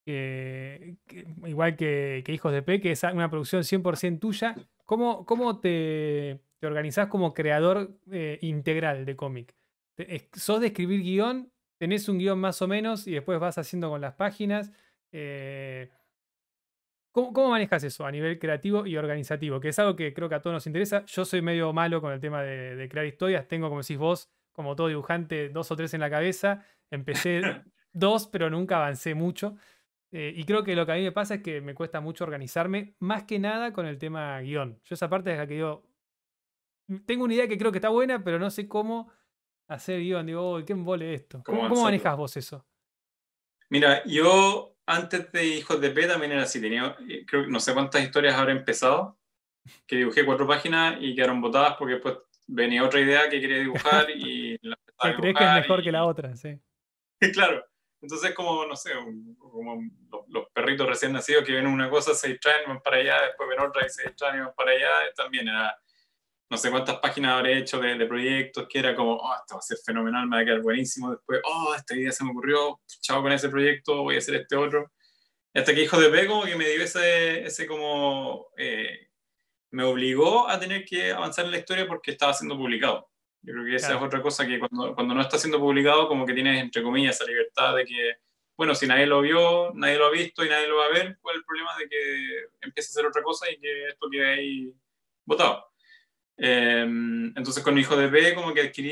igual que Hijos de P, que es una producción 100% tuya. ¿Cómo te organizás como creador integral de cómic? ¿Sos de escribir guión? ¿Tenés un guión más o menos y después vas haciendo con las páginas? Eh, ¿Cómo manejas eso a nivel creativo y organizativo? Que es algo que creo que a todos nos interesa. Yo soy medio malo con el tema de crear historias. Tengo, como decís vos, como todo dibujante, 2 o 3 en la cabeza. Empecé 2, pero nunca avancé mucho. Y creo que lo que a mí me pasa es que me cuesta mucho organizarme, más que nada con el tema guión. Yo esa parte es la que digo, tengo una idea que creo que está buena, pero no sé cómo hacer guión. Digo, "Uy, qué embole esto". ¿Cómo ¿Cómo avanzarlo? manejás vos eso? Mira, yo antes de Hijos de P también era así, tenía, creo que no sé cuántas historias habré empezado, que dibujé 4 páginas y quedaron botadas porque después venía otra idea que quería dibujar y la empezaba Que a crees que es dibujar mejor que la otra, sí. claro, entonces como, no sé, como los perritos recién nacidos que ven una cosa, se distraen, van para allá, después ven otra y se distraen y van para allá, también era, no sé cuántas páginas habré hecho de proyectos que era como, oh, esto va a ser fenomenal, me va a quedar buenísimo, después, oh, esta idea se me ocurrió, chao con ese proyecto, voy a hacer este otro. Hasta que Hijo de P como que me dio ese como, me obligó a tener que avanzar en la historia porque estaba siendo publicado. Yo creo que esa es Claro. otra cosa que cuando no está siendo publicado como que tienes entre comillas esa libertad de que, bueno, si nadie lo vio, nadie lo ha visto y nadie lo va a ver, ¿cuál es el problema de que empiece a hacer otra cosa y que esto quede ahí botado? Entonces con Hijo de P como que adquirí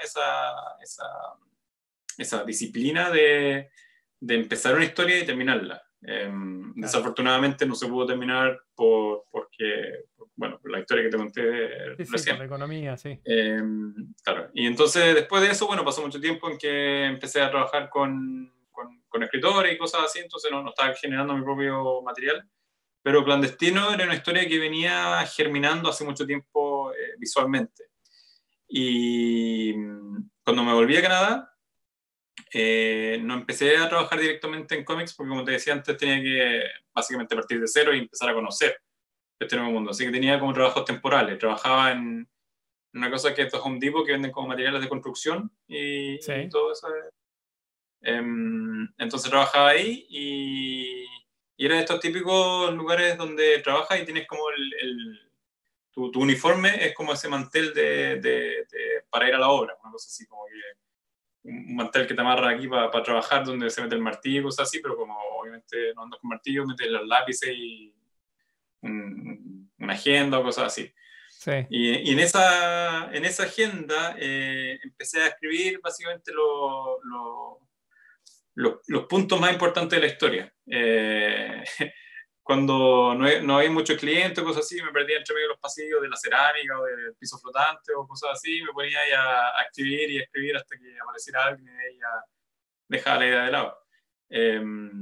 esa disciplina de empezar una historia y terminarla. Claro. Desafortunadamente no se pudo terminar porque, bueno, por la historia que te conté Sí, sí, por recién. la economía, sí. Eh, claro. Y entonces después de eso, bueno, pasó mucho tiempo en que empecé a trabajar con escritores y cosas así, entonces no estaba generando mi propio material. Pero Clandestino era una historia que venía germinando hace mucho tiempo visualmente. Y cuando me volví a Canadá, no empecé a trabajar directamente en cómics porque, como te decía antes, tenía que básicamente partir de cero y empezar a conocer este nuevo mundo. Así que tenía como trabajos temporales. Trabajaba en una cosa que es Home Depot, que venden como materiales de construcción y Sí. todo eso. Entonces trabajaba ahí y era de estos típicos lugares donde trabajas y tienes como tu uniforme es como ese mantel para ir a la obra, una cosa así como que un mantel que te amarra aquí para trabajar, donde se mete el martillo y cosas así, pero como obviamente no andas con martillo, metes los lápices y una agenda o cosas así. Sí. Y en esa agenda empecé a escribir básicamente los puntos más importantes de la historia. Cuando no hay muchos clientes o cosas así, me perdía entre medio de los pasillos de la cerámica o del piso flotante o cosas así, me ponía ahí a escribir y escribir hasta que apareciera alguien y ella dejaba la idea de lado. Eh,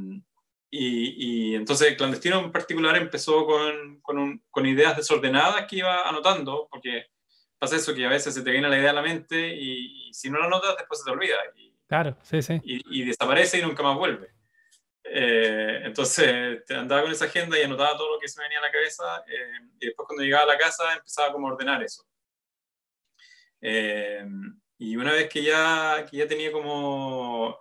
y entonces Clandestino en particular empezó con ideas desordenadas que iba anotando, porque pasa eso que a veces se te viene la idea a la mente y si no la anotas después se te olvida Claro, sí, sí. y desaparece y nunca más vuelve. Entonces andaba con esa agenda y anotaba todo lo que se me venía a la cabeza y después cuando llegaba a la casa empezaba como a ordenar eso. Eh, y una vez que ya tenía como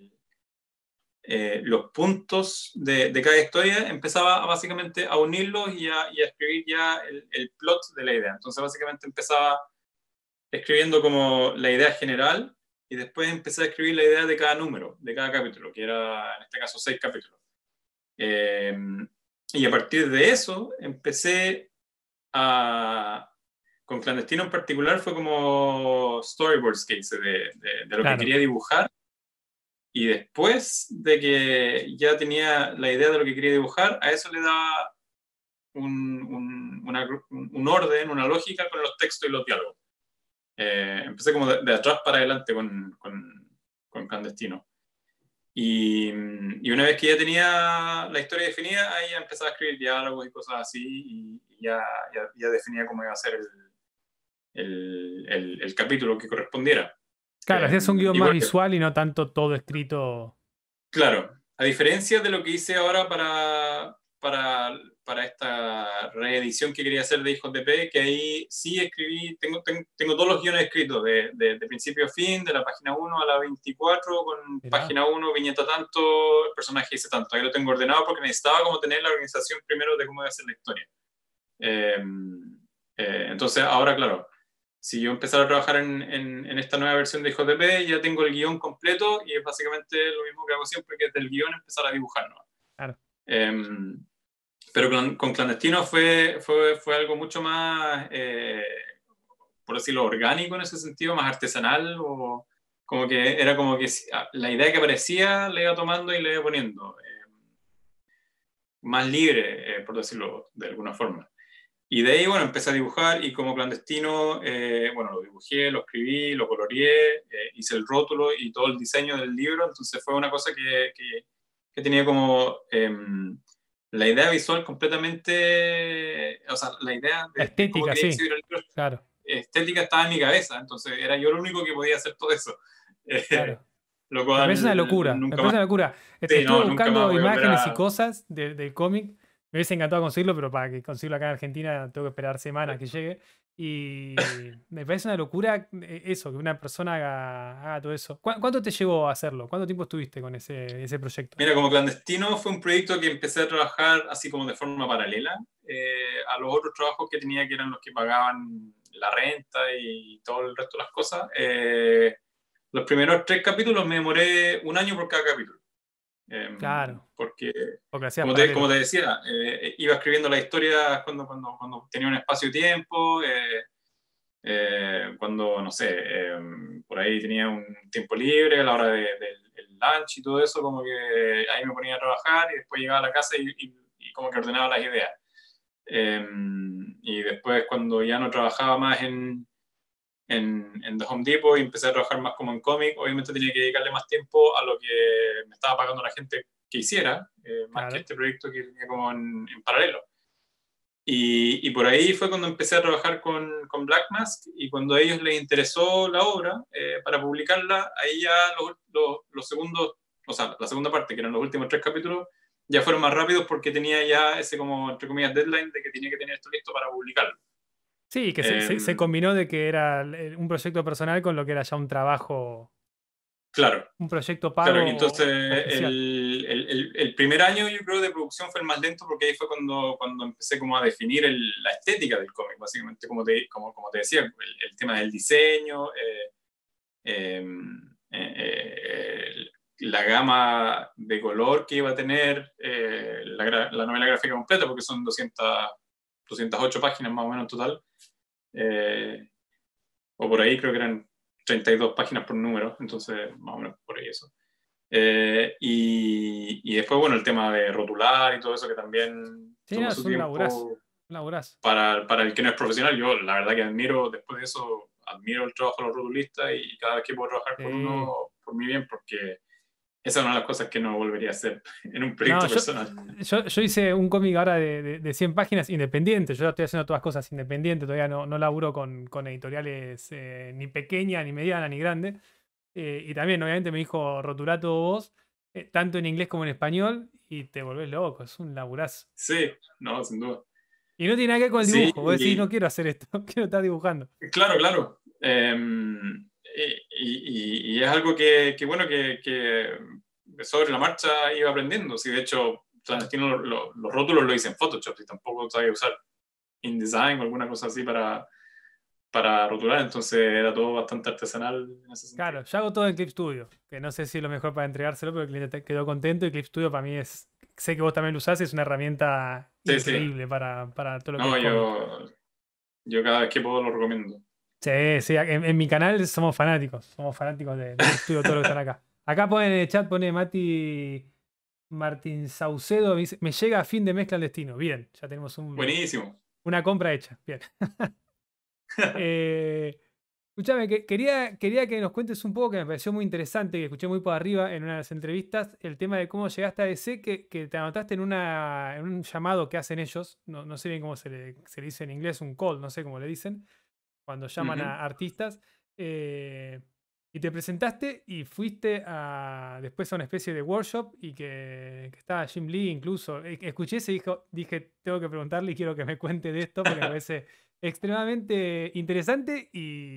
los puntos de cada historia, empezaba básicamente a unirlos y a escribir ya el plot de la idea. Entonces básicamente empezaba escribiendo como la idea general y después empecé a escribir la idea de cada número, de cada capítulo, que era en este caso 6 capítulos. Eh, Y a partir de eso empecé a... Con Clandestino en particular fue como storyboards que hice de lo que Claro, quería dibujar. Y después de que ya tenía la idea de lo que quería dibujar, a eso le daba un orden, una lógica con los textos y los diálogos. Empecé como de atrás para adelante con Clandestino. Y una vez que ya tenía la historia definida, ahí ya empezaba a escribir diálogos y cosas así, y ya definía cómo iba a ser el capítulo que correspondiera. claro, hacías un guión Y más bueno, visual y no tanto todo escrito. claro, a diferencia de lo que hice ahora para esta reedición que quería hacer de Hijos de P, que ahí sí escribí, tengo todos los guiones escritos, de principio a fin, de la página 1 a la 24, con Mirá, página 1, viñeta tanto, el personaje dice tanto. Ahí lo tengo ordenado porque necesitaba como tener la organización primero de cómo iba a ser la historia. Eh, entonces, ahora, claro, si yo empezara a trabajar en esta nueva versión de JP, ya tengo el guión completo y es básicamente lo mismo que hago siempre, que desde el guión empezar a dibujar, ¿no? claro. Pero con Clandestino fue algo mucho más, por decirlo, orgánico en ese sentido, más artesanal, o como que era como que la idea que aparecía le iba tomando y le iba poniendo, más libre, por decirlo de alguna forma. Y de ahí, bueno, empecé a dibujar y como Clandestino, bueno, lo dibujé, lo escribí, lo coloreé, hice el rótulo y todo el diseño del libro, entonces fue una cosa que tenía como la idea visual completamente, o sea, la idea La de cómo estética, quería que sí, se viera el libro claro, estética estaba en mi cabeza, entonces era yo el único que podía hacer todo eso, claro. lo Me parece una cual locura, me nunca parece más, una locura. sí, Estuve no, nunca más buscando voy a volver imágenes y a... cosas del cómic. Me hubiese encantado conseguirlo, pero para que conseguirlo acá en Argentina tengo que esperar semanas que llegue. Y me parece una locura eso, que una persona haga todo eso. ¿Cuánto te llevó a hacerlo? ¿Cuánto tiempo estuviste con ese proyecto? Mira, como Clandestino fue un proyecto que empecé a trabajar así como de forma paralela a los otros trabajos que tenía, que eran los que pagaban la renta y todo el resto de las cosas. Los primeros 3 capítulos me demoré un año por cada capítulo. Claro, Porque, porque lo hacías como paralelo. te decía, iba escribiendo la historia cuando tenía un espacio de tiempo. Cuando, no sé, por ahí tenía un tiempo libre a la hora del lunch y todo eso, como que ahí me ponía a trabajar y después llegaba a la casa y como que ordenaba las ideas. Y después cuando ya no trabajaba más en The Home Depot y empecé a trabajar más como en cómic, obviamente tenía que dedicarle más tiempo a lo que me estaba pagando la gente que hiciera, más que Claro. este proyecto que tenía como en paralelo. Y por ahí fue cuando empecé a trabajar con Black Mask y cuando a ellos les interesó la obra para publicarla, ahí ya los segundos, o sea, la segunda parte, que eran los últimos 3 capítulos, ya fueron más rápidos porque tenía ya ese como, entre comillas, deadline de que tenía que tener esto listo para publicarlo. Sí, que se Eh, combinó de que era un proyecto personal con lo que era ya un trabajo, claro, un proyecto claro, y entonces pago oficial. el primer año yo creo de producción fue el más lento porque ahí fue cuando empecé como a definir la estética del cómic, básicamente, como te decía, el tema del diseño, eh, la gama de color que iba a tener la novela gráfica completa, porque son 208 páginas más o menos en total, eh, o por ahí creo que eran 32 páginas por número, entonces más o menos por ahí eso. Y después, bueno, el tema de rotular y todo eso que también Sí, no, toma es su un laburazo, tiempo un laburazo. para el que no es profesional. Yo la verdad que admiro, después de eso, admiro el trabajo de los rotulistas y cada vez que puedo trabajar con Sí. uno, por mi bien, porque esa es una de las cosas que no volvería a hacer en un No, proyecto personal. yo hice un cómic ahora de 100 páginas independiente. Yo estoy haciendo todas cosas independientes, todavía no laburo con editoriales ni pequeñas, ni medianas, ni grandes. Y también, obviamente, me dijo rotulá todo vos, tanto en inglés como en español, y te volvés loco, es un laburazo. Sí, no, sin duda. Y no tiene nada que ver con el Sí, dibujo. Vos decís, no quiero hacer esto, quiero estar dibujando. claro, claro. Y es algo que bueno, que sobre la marcha iba aprendiendo. Sí, de hecho, Claro. Clandestino los rótulos lo hice en Photoshop y tampoco sabía usar InDesign o alguna cosa así para rotular, entonces era todo bastante artesanal en ese sentido. Claro, yo hago todo en Clip Studio, que no sé si es lo mejor para entregárselo, pero el cliente quedó contento y Clip Studio para mí es sé que vos también lo usás, es una herramienta Sí, sí. increíble para todo lo que es No, cómic. yo cada vez que puedo lo recomiendo. Sí, sí, en mi canal somos fanáticos del estudio, todos los que están acá. Acá pone en el chat, pone Mati Martín Saucedo, dice, me llega a fin de mes clandestino. Bien, ya tenemos Buenísimo. una compra hecha. Bien. Eh, Escúchame, quería que nos cuentes un poco, que me pareció muy interesante, que escuché muy por arriba en una de las entrevistas, el tema de cómo llegaste a DC, que te anotaste en un llamado que hacen ellos, no sé bien cómo se le dice en inglés, un call, no sé cómo le dicen, cuando llaman Ujú. a artistas, y te presentaste y fuiste después a una especie de workshop y que estaba Jim Lee incluso. Escuché ese y dije, tengo que preguntarle y quiero que me cuente de esto porque me parece extremadamente interesante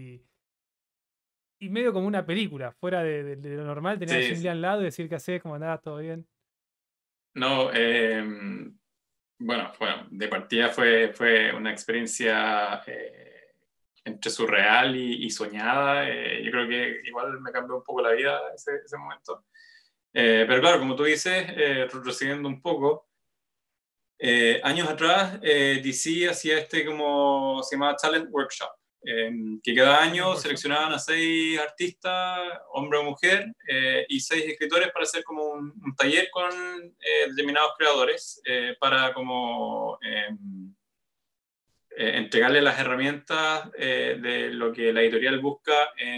y medio como una película, fuera de lo normal, tener a Sí, Jim Lee sí. al lado y decir qué haces, cómo andás, todo bien. No, bueno, de partida fue una experiencia entre surreal y soñada. Yo creo que igual me cambió un poco la vida ese momento. Pero claro, como tú dices, retrocediendo un poco, años atrás, DC hacía como se llamaba Talent Workshop, que cada Talent año Workshop. seleccionaban a 6 artistas, hombre o mujer, y 6 escritores para hacer como un taller con determinados creadores para como entregarle las herramientas de lo que la editorial busca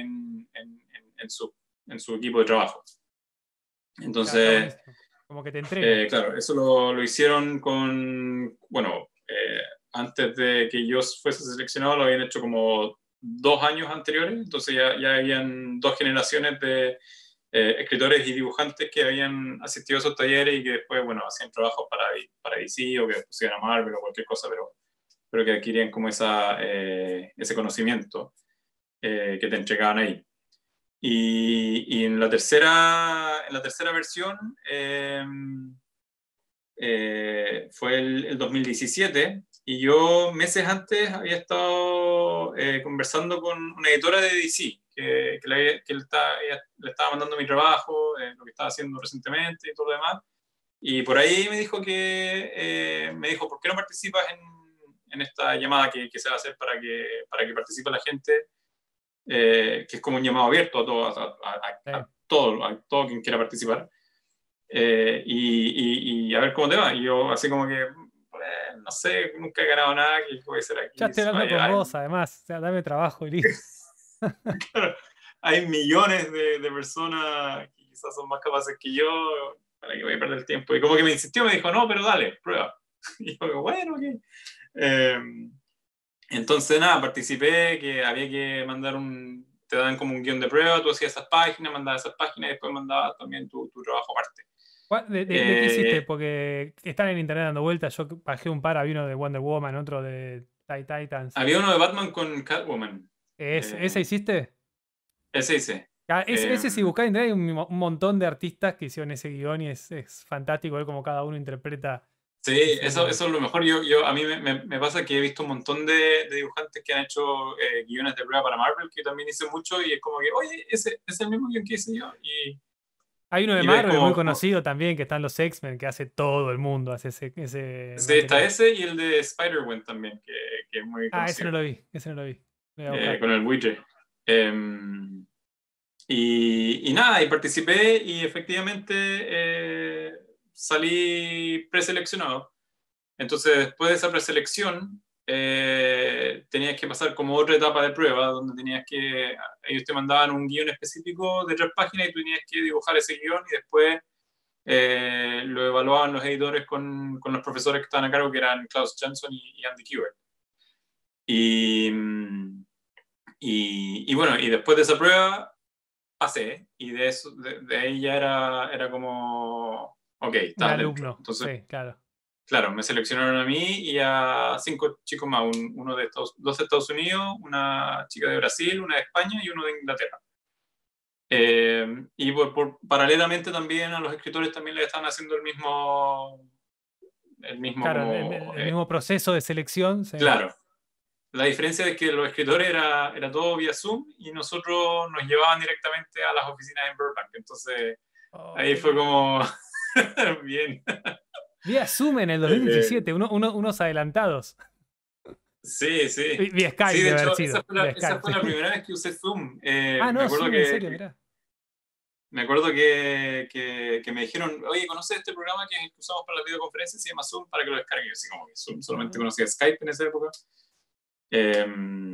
en su equipo de trabajo. Está Entonces, buenísimo. Como que te entrenan. claro, eso lo hicieron bueno, antes de que yo fuese seleccionado, lo habían hecho como 2 años anteriores, entonces ya habían 2 generaciones de escritores y dibujantes que habían asistido a esos talleres y que después, bueno, hacían trabajos para DC o que después iban a Marvel o cualquier cosa, pero que adquirían como ese conocimiento que te entregaban ahí. Y en la tercera versión fue el 2017 y yo meses antes había estado conversando con una editora de DC le estaba mandando mi trabajo, lo que estaba haciendo recientemente y todo lo demás. Y por ahí me dijo, ¿por qué no participas en esta llamada que se va a hacer para que participe la gente? Que es como un llamado abierto a todo, Sí. a todo quien quiera participar. Y a ver cómo te va. Y yo así como que, no sé, nunca he ganado nada, que puede ser Ya aquí. estoy hablando con vos, además. O sea, dame trabajo y listo. Hay millones de personas que quizás son más capaces que yo, para que voy a perder el tiempo. Y como que me insistió, me dijo, no, pero dale, prueba. Y yo, bueno, ok. Eh, entonces, nada, participé, que había que mandar te dan como un guión de prueba, tú hacías esas páginas, mandabas esas páginas y después mandabas también tu trabajo aparte. ¿De qué hiciste? Eh, Porque están en internet dando vueltas. Yo bajé un par, había uno de Wonder Woman, otro de Titans. Había uno de Batman con Catwoman. ¿Ese hiciste? Ese hice. Ese si buscás en internet hay un montón de artistas que hicieron ese guión y es fantástico ver cómo cada uno interpreta Sí, ese eso guión. es lo mejor. A mí me pasa que he visto un montón de dibujantes que han hecho guiones de prueba para Marvel, que también hice mucho, y es como que, oye, ese es el mismo guión que hice yo. Hay uno de Y ves Marvel muy como conocido también, que están los X-Men, que hace todo el mundo, hace ese sí, está material. ese y el de Spider-Man también, que es muy Ese no conocido, lo vi, ese no lo vi. Lo voy a buscar. con el buitre. Y nada, y participé y efectivamente salí preseleccionado. Entonces, después de esa preselección, tenías que pasar como otra etapa de prueba, donde ellos te mandaban un guión específico de 3 páginas y tú tenías que dibujar ese guión y después lo evaluaban los editores con los profesores que estaban a cargo, que eran Klaus Jansson y Andy Kubert. Y, y bueno, y después de esa prueba pasé, y de ahí ya era como, ok, Un estás dentro. alumno, Entonces, sí, claro. claro, me seleccionaron a mí y a 5 chicos más, dos de Estados Unidos, una chica de Brasil, una de España y uno de Inglaterra. Y paralelamente también a los escritores también le están haciendo el mismo Claro, como, el mismo proceso de selección, sí. claro. La diferencia es que los escritores era todo vía Zoom y nosotros nos llevaban directamente a las oficinas en Burbank. Entonces Oh, ahí qué fue lindo. como bien. Vía Zoom en el Eh, 2017, unos adelantados. sí, sí. Vía Sí, Skype de debe haber hecho, sido. Vía esa Skype, fue la sí. primera vez que usé Zoom. Ah, Me no, acuerdo Zoom, en serio, mirá. me acuerdo que me dijeron, oye, ¿conoces este programa que usamos para las videoconferencias? Se llama Zoom para que lo descargues. Yo así como que Zoom, solamente Ah, conocía Skype en esa época. Eh,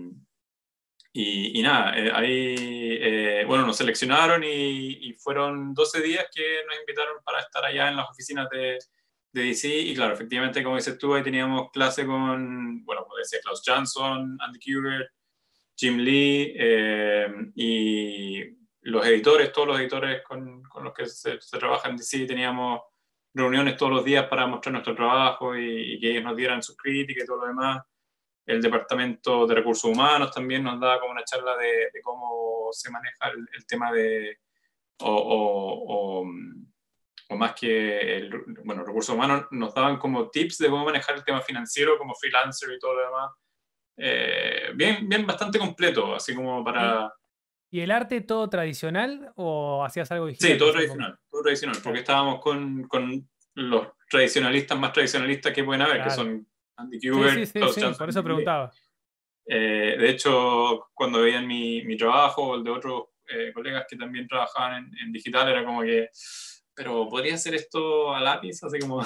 y nada, ahí, bueno, nos seleccionaron y fueron 12 días que nos invitaron para estar allá en las oficinas de DC. Y claro, efectivamente, como dices tú, ahí teníamos clase con, bueno, como decía, Klaus Jansson, Andy Kubert, Jim Lee y los editores, todos los editores con los que se trabaja en DC. Teníamos reuniones todos los días para mostrar nuestro trabajo y que ellos nos dieran sus críticas y todo lo demás. El departamento de recursos humanos también nos daba como una charla de cómo se maneja el tema de, o, o, o, o más que, bueno, recursos humanos nos daban como tips de cómo manejar el tema financiero como freelancer y todo lo demás. Bien, bien, bastante completo, así como ¿Y, para... y el arte todo tradicional o hacías algo Sí, digital en esa época? todo tradicional, porque Claro, estábamos con los tradicionalistas más tradicionalistas que pueden haber, que claro. son Andy Sí, sí, Kubert, sí, Klaus sí, Johnson por y eso Jim Lee. preguntaba. De hecho, cuando veían mi trabajo o el de otros colegas que también trabajaban en digital, era como que, pero ¿podría hacer esto a lápiz? Así como,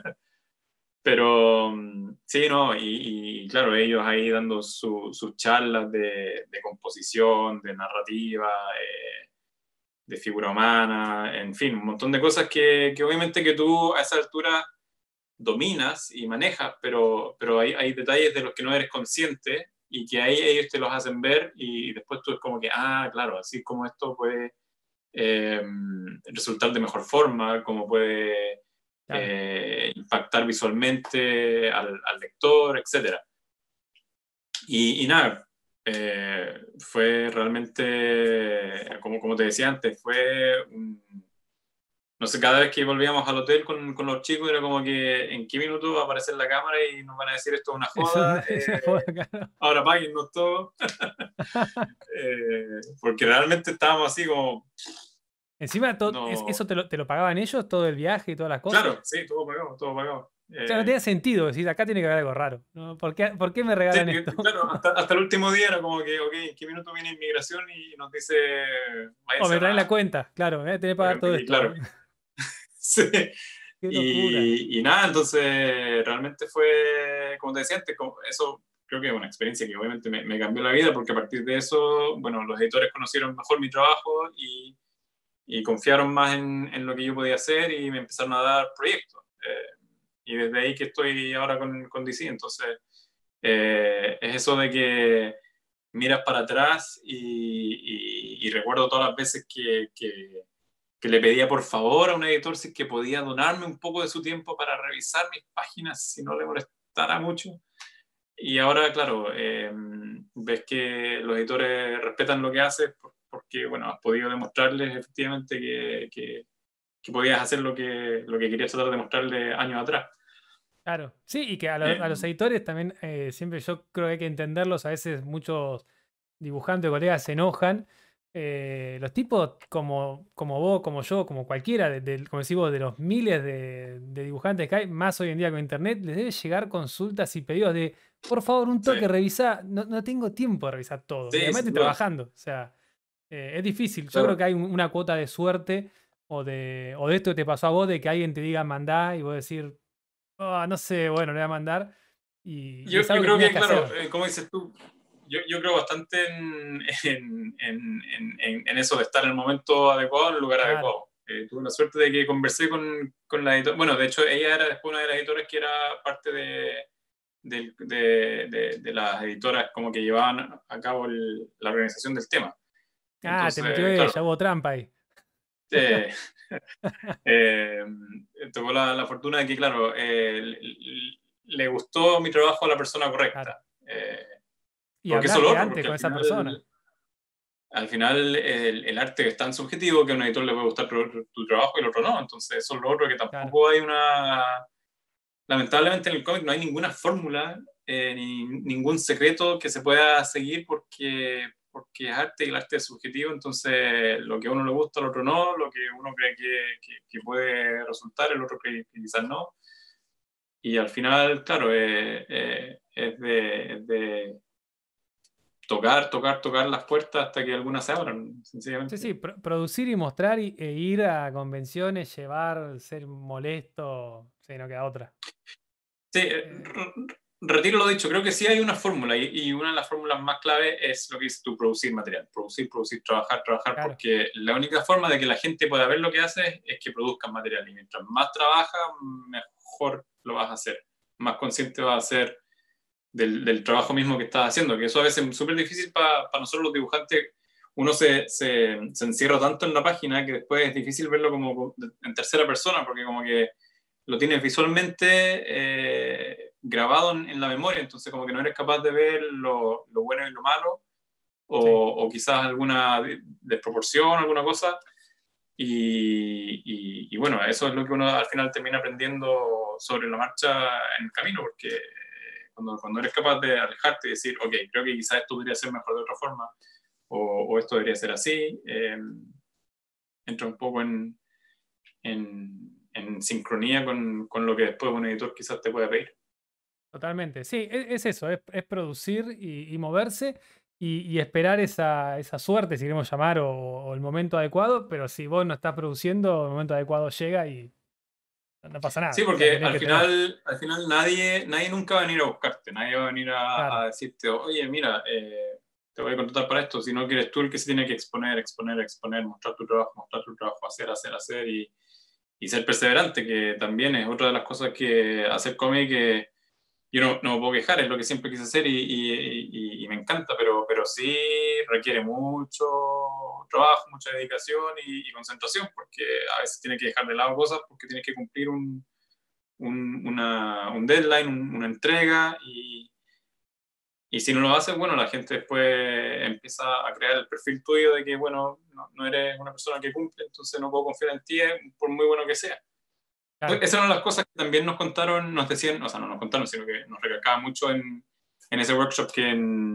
pero sí, ¿no? Y claro, ellos ahí dando sus charlas de composición, de narrativa, de figura humana, en fin, un montón de cosas que obviamente que tú a esa altura dominas y manejas, pero hay detalles de los que no eres consciente y que ahí ellos te los hacen ver y después tú es como que, ah, claro, así es como esto puede eh, resultar de mejor forma, como puede Claro. impactar visualmente al lector, etcétera. Y nada, fue realmente, como te decía antes, fue no sé, cada vez que volvíamos al hotel con los chicos era como que en qué minuto va a aparecer la cámara y nos van a decir esto es una Es joda, es una joda, claro. ahora páguennos todo, porque realmente estábamos así como, Encima, no, ¿eso te lo pagaban ellos, todo el viaje y todas las cosas? claro, sí, todo pagado, todo pagado. O sea, no tenía sentido decir, acá tiene que haber algo raro, ¿no? ¿Por qué me Sí, regalan esto? claro, hasta el último día era como que, ok, ¿en qué minuto viene inmigración y nos dice, O váyanse me traen la a cuenta, claro, me voy a tener que pagar sacar de todo aquí, esto. claro. Sí. Qué locura. Y nada, entonces realmente fue, como te decía antes, eso creo que es una experiencia que obviamente me cambió la vida porque a partir de eso, bueno, los editores conocieron mejor mi trabajo y confiaron más en lo que yo podía hacer y me empezaron a dar proyectos. Y desde ahí que estoy ahora con DC, entonces es eso de que miras para atrás y recuerdo todas las veces que le pedía por favor a un editor si es que podía donarme un poco de su tiempo para revisar mis páginas si no le molestara mucho. Y ahora, claro, ves que los editores respetan lo que haces porque, bueno, has podido demostrarles efectivamente que podías hacer lo que querías tratar de mostrarles años atrás. Claro. Sí, y que a los Eh, editores también siempre yo creo que hay que entenderlos. A veces muchos dibujantes, colegas se enojan. Los tipos como vos, como yo, como cualquiera, como decís vos, de los miles de dibujantes que hay, más hoy en día con internet, les debe llegar consultas y pedidos de, por favor, un sí, toque, revisá. No, no tengo tiempo de revisar todo. Y sí, además sin estoy duda. trabajando. O sea, es difícil. Yo creo que Claro. hay una cuota de suerte o de esto que te pasó a vos, de que alguien te diga mandá y vos decir, "Ah, no sé, bueno, le voy a mandar. Y es Yo algo que creo tenías que, que claro, hacer. como dices tú, yo creo bastante en eso de estar en el momento adecuado, en el lugar Claro. adecuado. Tuve la suerte de que conversé con la editora. Bueno, de hecho, ella era después una de las editoras que era parte de las editoras como que llevaban a cabo la organización del tema. Ah, te metió Entonces, claro, ya hubo trampa ahí. eh, eh, tuvo la fortuna de que, claro, le gustó mi trabajo a la persona Claro. correcta. Y Porque eso es lo hablaste otro, antes porque con esa persona. al final el arte es tan subjetivo que a un editor le puede gustar tu trabajo y el otro no. Entonces eso es lo otro que Claro. tampoco hay una... Lamentablemente en el cómic no hay ninguna fórmula ni ningún secreto que se pueda seguir porque es arte y el arte es subjetivo. Entonces lo que a uno le gusta, al otro no. Lo que uno cree que puede resultar, el otro cree que quizás no. y al final, claro, es de tocar las puertas hasta que algunas se abran, Sí, sencillamente. sí, producir y mostrar e ir a convenciones, llevar, ser molesto, sí, no queda otra. Sí, Eh, retiro lo dicho, creo que sí hay una fórmula y una de las fórmulas más clave es lo que dices tú, producir material, producir, trabajar, claro, porque la única forma de que la gente pueda ver lo que haces es que produzcan material y mientras más trabajas, mejor lo vas a hacer, más consciente vas a ser del trabajo mismo que estás haciendo, que eso a veces es súper difícil para nosotros los dibujantes. Uno se encierra tanto en la página que después es difícil verlo como en tercera persona, porque como que lo tienes visualmente grabado en la memoria, entonces como que no eres capaz de ver lo bueno y lo malo, sí, o quizás alguna desproporción, alguna cosa, y bueno, eso es lo que uno al final termina aprendiendo sobre la marcha en el camino, porque cuando eres capaz de alejarte y decir, ok, creo que quizás esto podría ser mejor de otra forma, o esto debería ser así, entra un poco en sincronía con lo que después un editor quizás te puede pedir. totalmente. Sí, es eso, es producir y moverse y esperar esa suerte, si queremos llamar, o el momento adecuado, pero si vos no estás produciendo, el momento adecuado llega y no pasa Sí, nada. O sea, porque tenés que tener. al final nadie nunca va a venir a buscarte, nadie va a venir a Claro, decirte, oye, mira, te voy a contratar para esto, si no que eres tú el que se tiene que exponer, mostrar tu trabajo, hacer y ser perseverante, que también es otra de las cosas que hacer cómic, que yo no me puedo quejar, es lo que siempre quise hacer y me encanta, pero sí requiere mucho trabajo, mucha dedicación y concentración, porque a veces tienes que dejar de lado cosas porque tienes que cumplir un deadline, una entrega, y si no lo haces, bueno, la gente después empieza a crear el perfil tuyo de que, bueno, no eres una persona que cumple, entonces no puedo confiar en ti, por muy bueno que sea. claro. Esa es una de las cosas que también nos contaron, nos decían, o sea, no nos contaron, sino que nos recalcaba mucho en ese workshop que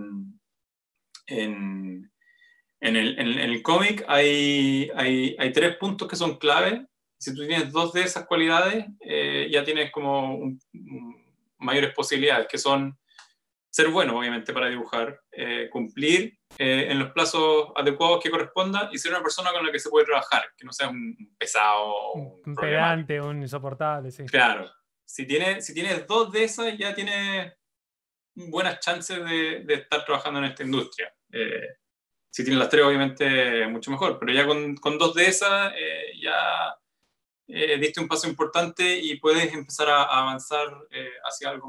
en, en el cómic hay tres puntos que son clave. Si tú tienes dos de esas cualidades, ya tienes como mayores posibilidades, que son ser bueno, obviamente, para dibujar, cumplir en los plazos adecuados que correspondan y ser una persona con la que se puede trabajar, que no sea un pesado o un Un problemático. pedante, un insoportable, sí. Claro, si tienes dos de esas, ya tienes buenas chances de estar trabajando en esta industria. Si tienes las tres, obviamente, mucho mejor, pero ya con dos de esas, ya diste un paso importante y puedes empezar a avanzar hacia algo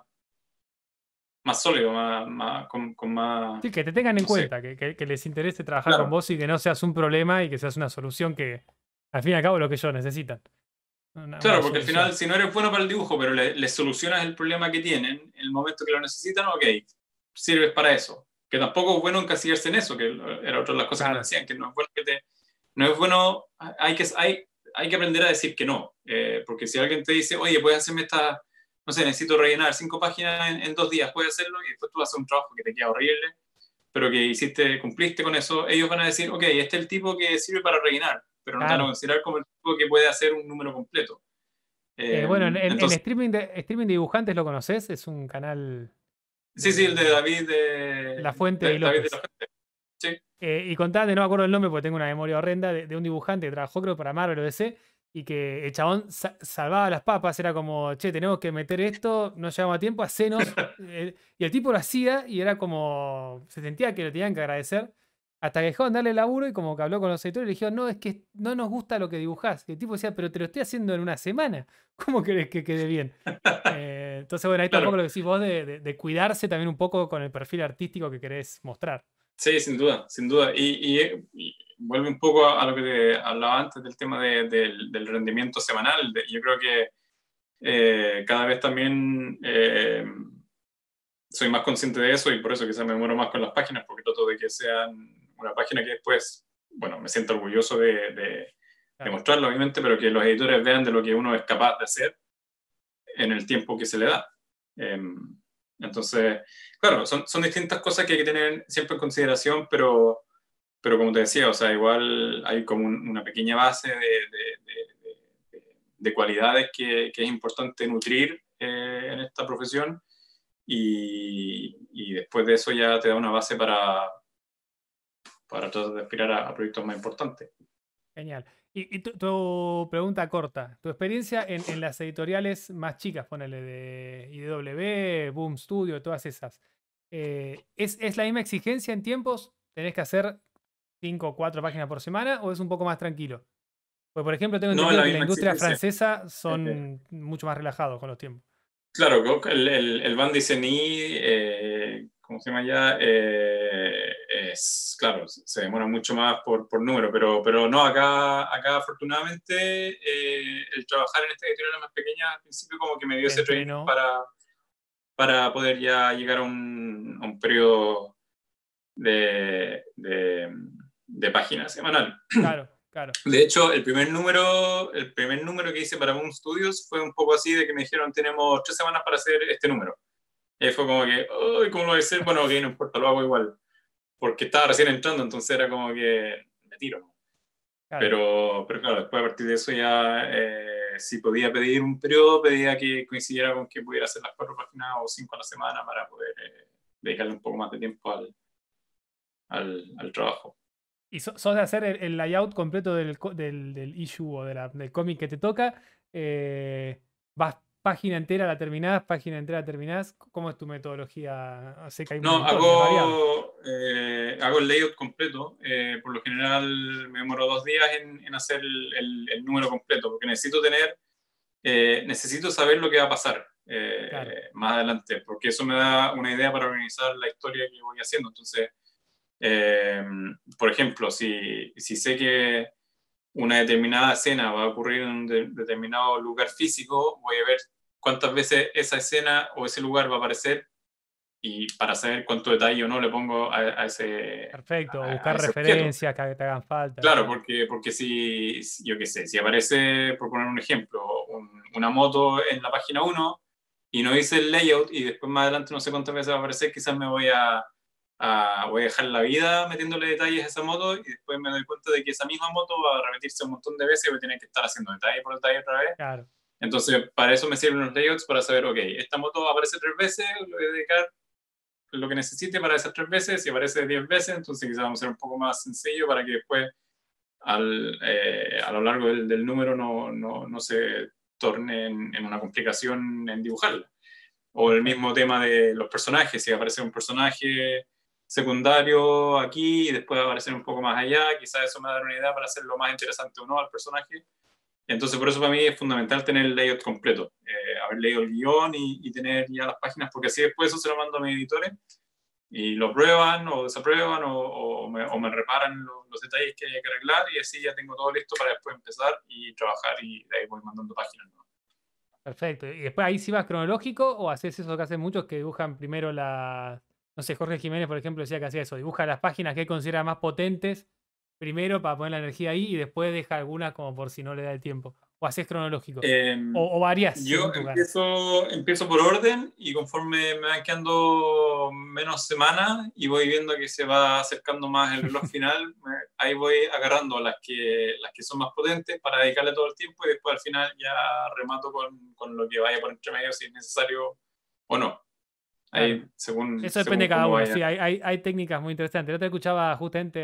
más sólido, con más, Sí, que te tengan en no sé, cuenta, que les interese trabajar con claro. vos y que no seas un problema y que seas una solución que, al fin y al cabo, es lo que ellos necesitan. Una Claro, porque al solución. final, si no eres bueno para el dibujo, pero le solucionas el problema que tienen en el momento que lo necesitan, ok, sirves para eso. Que tampoco es bueno encasillarse en eso, que era otra de las cosas que nos Claro, decían, que no es bueno no es bueno, hay que aprender a decir que no. Porque si alguien te dice, oye, puedes hacerme esta, no sé, necesito rellenar 5 páginas en 2 días, puedes hacerlo, y después tú haces un trabajo que te queda horrible, pero que cumpliste con eso, ellos van a decir, ok, este es el tipo que sirve para rellenar, pero no te van a claro. considerar como el tipo que puede hacer un número completo. Bueno, en Entonces, streaming de dibujantes lo conoces, es un canal sí, el de de David La Fuente y David de la López. Gente. Sí, Y contante, no me acuerdo el nombre porque tengo una memoria horrenda, de un dibujante que trabajó creo para Marvel o DC y que el chabón salvaba las papas, era como, che, tenemos que meter esto, no llegamos a tiempo, hacenos. Y el tipo lo hacía y era como, se sentía que lo tenían que agradecer. Hasta que dejaron de darle laburo y como que habló con los editores y le dijeron, no, es que no nos gusta lo que dibujás. Y el tipo decía, pero te lo estoy haciendo en una semana. ¿Cómo querés que quede bien? Entonces, bueno, ahí está un poco claro. lo que decís vos de cuidarse también un poco con el perfil artístico que querés mostrar. Sí, sin duda, sin duda. Y vuelve un poco a lo que te hablaba antes del tema del rendimiento semanal. Yo creo que cada vez también soy más consciente de eso y por eso quizás me muero más con las páginas, porque trato de que sean una página que después, bueno, me siento orgulloso de Claro. mostrarlo, obviamente, pero que los editores vean de lo que uno es capaz de hacer en el tiempo que se le da. Eh, entonces, claro, son distintas cosas que hay que tener siempre en consideración, pero como te decía, o sea, igual hay como una pequeña base de cualidades que es importante nutrir en esta profesión y después de eso ya te da una base para tratar de aspirar a proyectos más importantes. Genial. Y tu pregunta corta, tu experiencia en las editoriales más chicas, ponele de IDW, Boom Studio, todas esas, ¿es la misma exigencia en tiempos? ¿Tenés que hacer 5 o 4 páginas por semana o es un poco más tranquilo? Pues, por ejemplo, tengo No es entendido la que la misma industria exigencia. francesa son mucho más relajados con los tiempos. Claro, el Van Disney, ¿cómo se llama ya? Claro, se demora mucho más por número, pero no, acá afortunadamente el trabajar en esta editorial más pequeña al principio como que me dio Te ese training entreno. para poder ya llegar a un periodo de páginas semanal. Claro, claro. De hecho, el primer número que hice para Boom Studios fue un poco así de que me dijeron tenemos 3 semanas para hacer este número. Y fue como que, uy, ¿cómo lo voy a hacer? Bueno, ok, no importa, lo hago igual. Porque estaba recién entrando, entonces era como que me tiro. Claro. Pero claro, después a partir de eso ya, si podía pedir un periodo, pedía que coincidiera con que pudiera hacer las 4 páginas o 5 a la semana para poder dedicarle un poco más de tiempo al trabajo. ¿Y sos de hacer el layout completo del issue o del cómic que te toca? ¿Vas página entera, la terminás, página entera, terminás? ¿Cómo es tu metodología? Sé que hay un No, montón, es variado. hago el layout completo. Por lo general me demoro 2 días en hacer el número completo, porque necesito saber lo que va a pasar Claro, más adelante, porque eso me da una idea para organizar la historia que voy haciendo. Entonces, por ejemplo, si sé que una determinada escena va a ocurrir en un determinado lugar físico, voy a ver cuántas veces esa escena o ese lugar va a aparecer y para saber cuánto detalle o no le pongo a perfecto. a Buscar ese objeto. referencias que te hagan falta, Claro, claro. porque yo qué sé, si aparece, por poner un ejemplo, una moto en la página 1 y no hice el layout y después más adelante no sé cuántas veces va a aparecer, quizás me voy a dejar la vida metiéndole detalles a esa moto y después me doy cuenta de que esa misma moto va a repetirse un montón de veces y voy a tener que estar haciendo detalle por detalle otra vez. Claro, Entonces, para eso me sirven los layouts, para saber, ok, esta moto aparece 3 veces, le voy a dedicar lo que necesite para esas 3 veces, si aparece 10 veces, entonces quizás vamos a ser un poco más sencillo para que después a lo largo del número no se torne en una complicación en dibujarla. O el perfecto. mismo tema de los personajes, si aparece un personaje secundario aquí y después va a aparecer un poco más allá, quizás eso me da una idea para hacerlo más interesante o no al personaje. Entonces, por eso para mí es fundamental tener el layout completo, haber leído el guión y tener ya las páginas, porque así después eso se lo mando a mis editores y lo prueban o desaprueban o me reparan los detalles que hay que arreglar y así ya tengo todo listo para después empezar y trabajar y de ahí voy mandando páginas, ¿no? Perfecto. ¿Y después ahí sí vas cronológico o haces eso que hacen muchos que dibujan primero no sé, Jorge Jiménez, por ejemplo, decía que hacía eso, dibuja las páginas que él considera más potentes primero para poner la energía ahí y después deja algunas como por si no le da el tiempo. O haces cronológico. Eh, O varias yo según tus ganas. empiezo por orden y conforme me van quedando menos semanas y voy viendo que se va acercando más el reloj final, ahí voy agarrando las que son más potentes para dedicarle todo el tiempo y después al final ya remato con lo que vaya por entre medio si es necesario o no. Claro. Ahí según, Eso depende según de cada cómo uno. vaya. Sí, hay técnicas muy interesantes. Yo te escuchaba justamente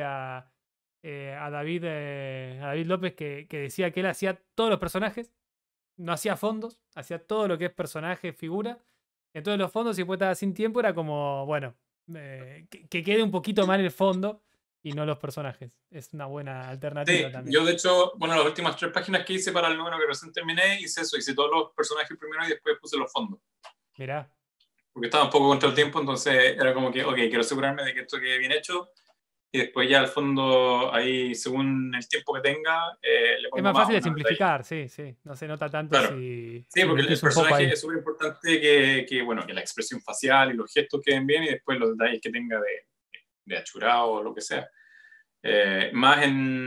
a David López que decía que él hacía todos los personajes, no hacía fondos, hacía todo lo que es personaje, figura. Entonces los fondos, si después estaba sin tiempo, era como, bueno, que quede un poquito mal el fondo y no los personajes. Es una buena alternativa Sí, también. yo de hecho, bueno, las últimas 3 páginas que hice para el número que recién terminé, hice eso, hice todos los personajes primero y después puse los fondos. Mirá, Porque estaba un poco contra el tremendo. tiempo, entonces era como que, ok, quiero asegurarme de que esto quede bien hecho y después ya al fondo, ahí según el tiempo que tenga, le Es pongo más más fácil o de menos detalle. simplificar, sí, sí. No se nota tanto Claro. Sí, si porque el invertís un poco personaje ahí. es súper importante bueno, que la expresión facial y los gestos queden bien y después los detalles que tenga de achurado o lo que sea. Más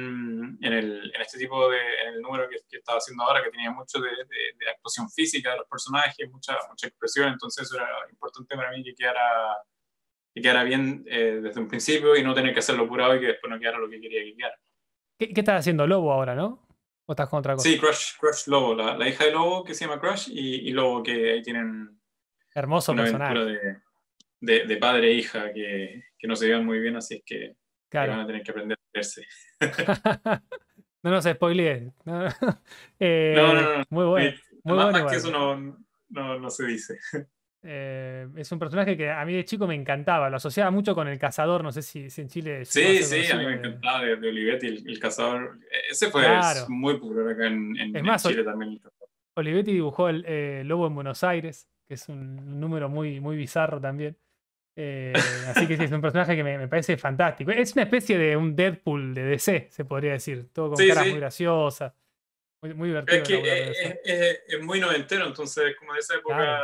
en este tipo en el número que estaba haciendo ahora, que tenía mucho de actuación física de los personajes, mucha expresión, entonces eso era importante para mí que quedara bien desde un principio y no tener que hacerlo apurado y que después no quedara lo que quería que quedara. ¿Qué estás haciendo Lobo ahora, no? ¿O estás con otra cosa? Sí, Crush Lobo, la hija de Lobo que se llama Crush y Lobo, que ahí tienen Hermoso una aventura personaje. de padre e hija que no se llevan muy bien, así es que ahí Claro. van a tener que aprender a verse. No nos spoilees. No, no. No, no, no. Muy Sí, bueno. Muy bueno más que eso igual. no se dice. Es un personaje que a mí de chico me encantaba. Lo asociaba mucho con el cazador. No sé si en Chile llegó a Sí, ser sí, a mí conocido. me encantaba de Olivetti, el cazador. Ese fue Claro. muy popular acá Es en más, Chile también. El cazador. Olivetti dibujó el Lobo en Buenos Aires, que es un número muy, muy bizarro también. Así que sí, es un personaje que me parece fantástico. Es una especie de un Deadpool de DC, se podría decir. Todo con Sí, caras muy sí. graciosas. Muy, muy Es divertido que elaborar de eso. es muy noventero, entonces como de esa época Claro,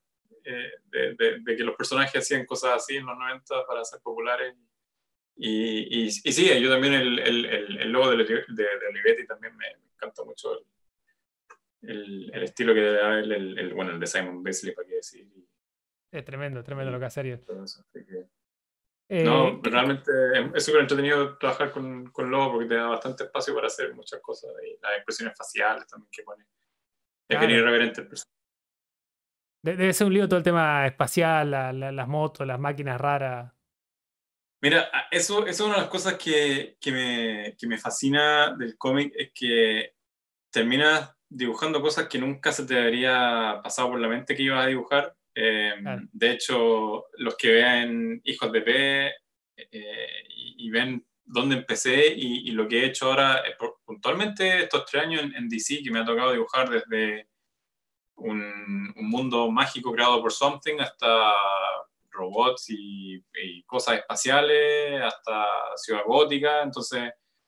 de que los personajes hacían cosas así en los 90 para ser populares. Y sí, yo también el logo de Olivetti también me encanta mucho el estilo que da bueno, el de Simon Bisley, para qué decir. es tremendo lo Y que hace Ariel. todo eso, así que, Eh, no, ¿qué- qué- realmente es súper entretenido trabajar con Logo porque te da bastante espacio para hacer muchas cosas. Y las expresiones faciales también que pone. Es bien claro, irreverente el personaje. debe ser un lío todo el tema espacial, las motos, las máquinas raras. Mira, eso es una de las cosas que me fascina del cómic, es que terminas dibujando cosas que nunca se te habría pasado por la mente que ibas a dibujar. Claro, De hecho, los que vean Hijos de P y ven dónde empecé y lo que he hecho ahora, puntualmente estos 3 años en DC, que me ha tocado dibujar desde un mundo mágico creado por Something hasta robots y cosas espaciales, hasta Ciudad Gótica. Entonces,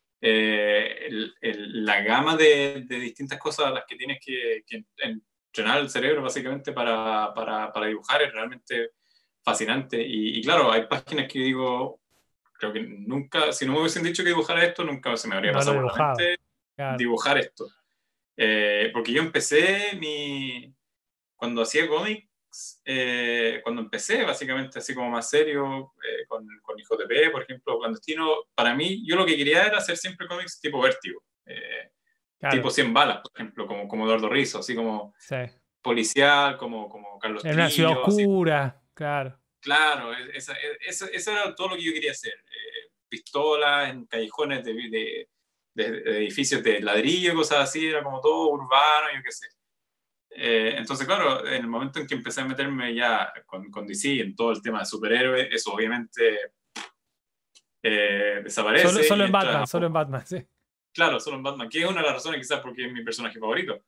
la gama de distintas cosas a las que tienes que entrenar el cerebro básicamente para dibujar es realmente fascinante. Y claro, hay páginas que digo, creo que nunca, si no me hubiesen dicho que dibujara esto, nunca se me habría no lo pasado por la dibujaba. mente Claro, dibujar esto. Porque yo empecé cuando hacía cómics, cuando empecé básicamente así como más serio, con Hijo de P, por ejemplo, Clandestino, para mí yo lo que quería era hacer siempre cómics tipo Vértigo, tipo claro, 100 balas, por ejemplo, como Eduardo Rizzo, así como sí. policial, como Carlos En una ciudad Trillo, así. oscura, claro. Claro, eso era todo lo que yo quería hacer. Pistolas en callejones de edificios de ladrillo, cosas así, era como todo urbano, yo qué sé. Entonces, claro, en el momento en que empecé a meterme ya con DC en todo el tema de superhéroes, eso obviamente desaparece Solo y en entras Batman, a solo en poco. Batman, sí. Claro, solo en Batman, que es una de las razones quizás porque es mi personaje favorito.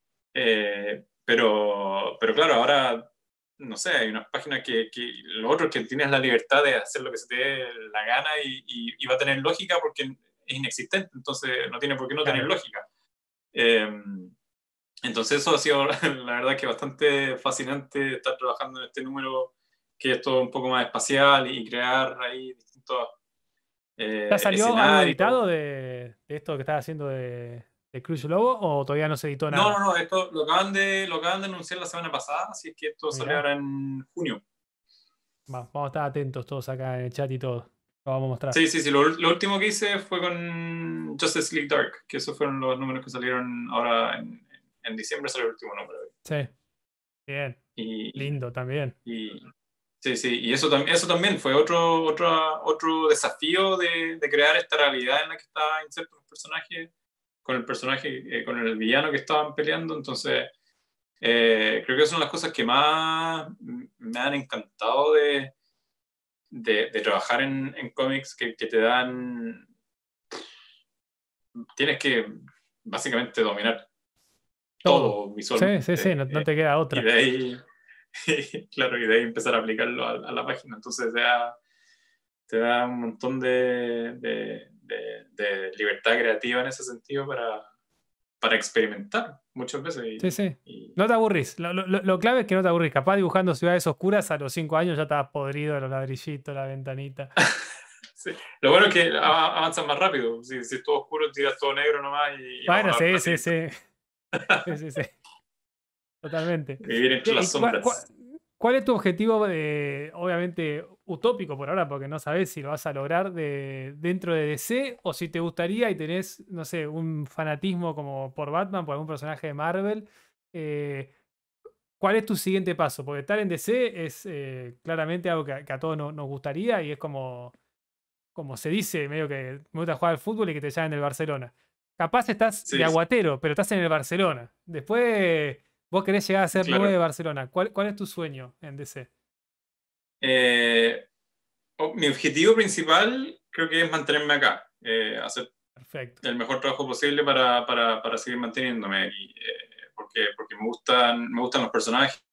Pero claro, ahora, no sé, hay unas páginas que lo otro es que tienes la libertad de hacer lo que se te dé la gana y va a tener lógica porque es inexistente, entonces no tiene por qué no tener Claro. lógica. Eh, entonces eso ha sido, la verdad, que bastante fascinante estar trabajando en este número, que es todo un poco más espacial y crear ahí distintos ¿Ya salió algo escenarios. editado de esto que estás haciendo de Cruz Lobo o todavía no se editó No, no, nada? no, esto lo acaban de anunciar la semana pasada, así es que esto sale Mirá, ahora en junio. vamos a estar atentos todos acá en el chat y todo. Lo vamos a mostrar. Sí, sí, sí, lo último que hice fue con Justice League Dark, que esos fueron los números que salieron ahora en diciembre, salió el último número. Sí, bien. Y, Lindo también. y, sí, sí, y eso también fue otro desafío de crear esta realidad en la que estaba inserto el personaje, con el villano que estaban peleando. Entonces, creo que son las cosas que más me han encantado de trabajar en cómics que te dan, tienes que básicamente dominar Todo. todo Sí, sí, sí, visualmente, no te queda y otra. de ahí, claro, y de ahí empezar a aplicarlo a la página. Entonces te da un montón de libertad creativa en ese sentido para experimentar muchas veces. Sí, sí. Y No te aburrís. Lo clave es que no te aburrís. Capaz dibujando ciudades oscuras a los 5 años ya estabas podrido de los ladrillitos, la ventanita. sí. Lo bueno es que avanzan más rápido. Si es todo oscuro, tiras todo negro nomás y Bueno, vamos a sí, la sí, siguiente. sí. Sí, sí, sí. Totalmente. Vivir entre Che, las sombras. ¿Cuál es tu objetivo, obviamente utópico por ahora, porque no sabes si lo vas a lograr dentro de DC o si te gustaría y tenés, no sé, un fanatismo como por Batman, por algún personaje de Marvel? eh, ¿Cuál es tu siguiente paso? Porque estar en DC es claramente algo que a todos nos gustaría y es como se dice, medio que me gusta jugar al fútbol y que te llamen del Barcelona. Capaz estás de Sí, sí, aguatero, pero estás en el Barcelona. Después vos querés llegar a ser 9 claro. de Barcelona. ¿Cuál es tu sueño en DC? Eh, Mi objetivo principal creo que es mantenerme acá, hacer Perfecto. el mejor trabajo posible para seguir manteniéndome. Porque me gustan los personajes,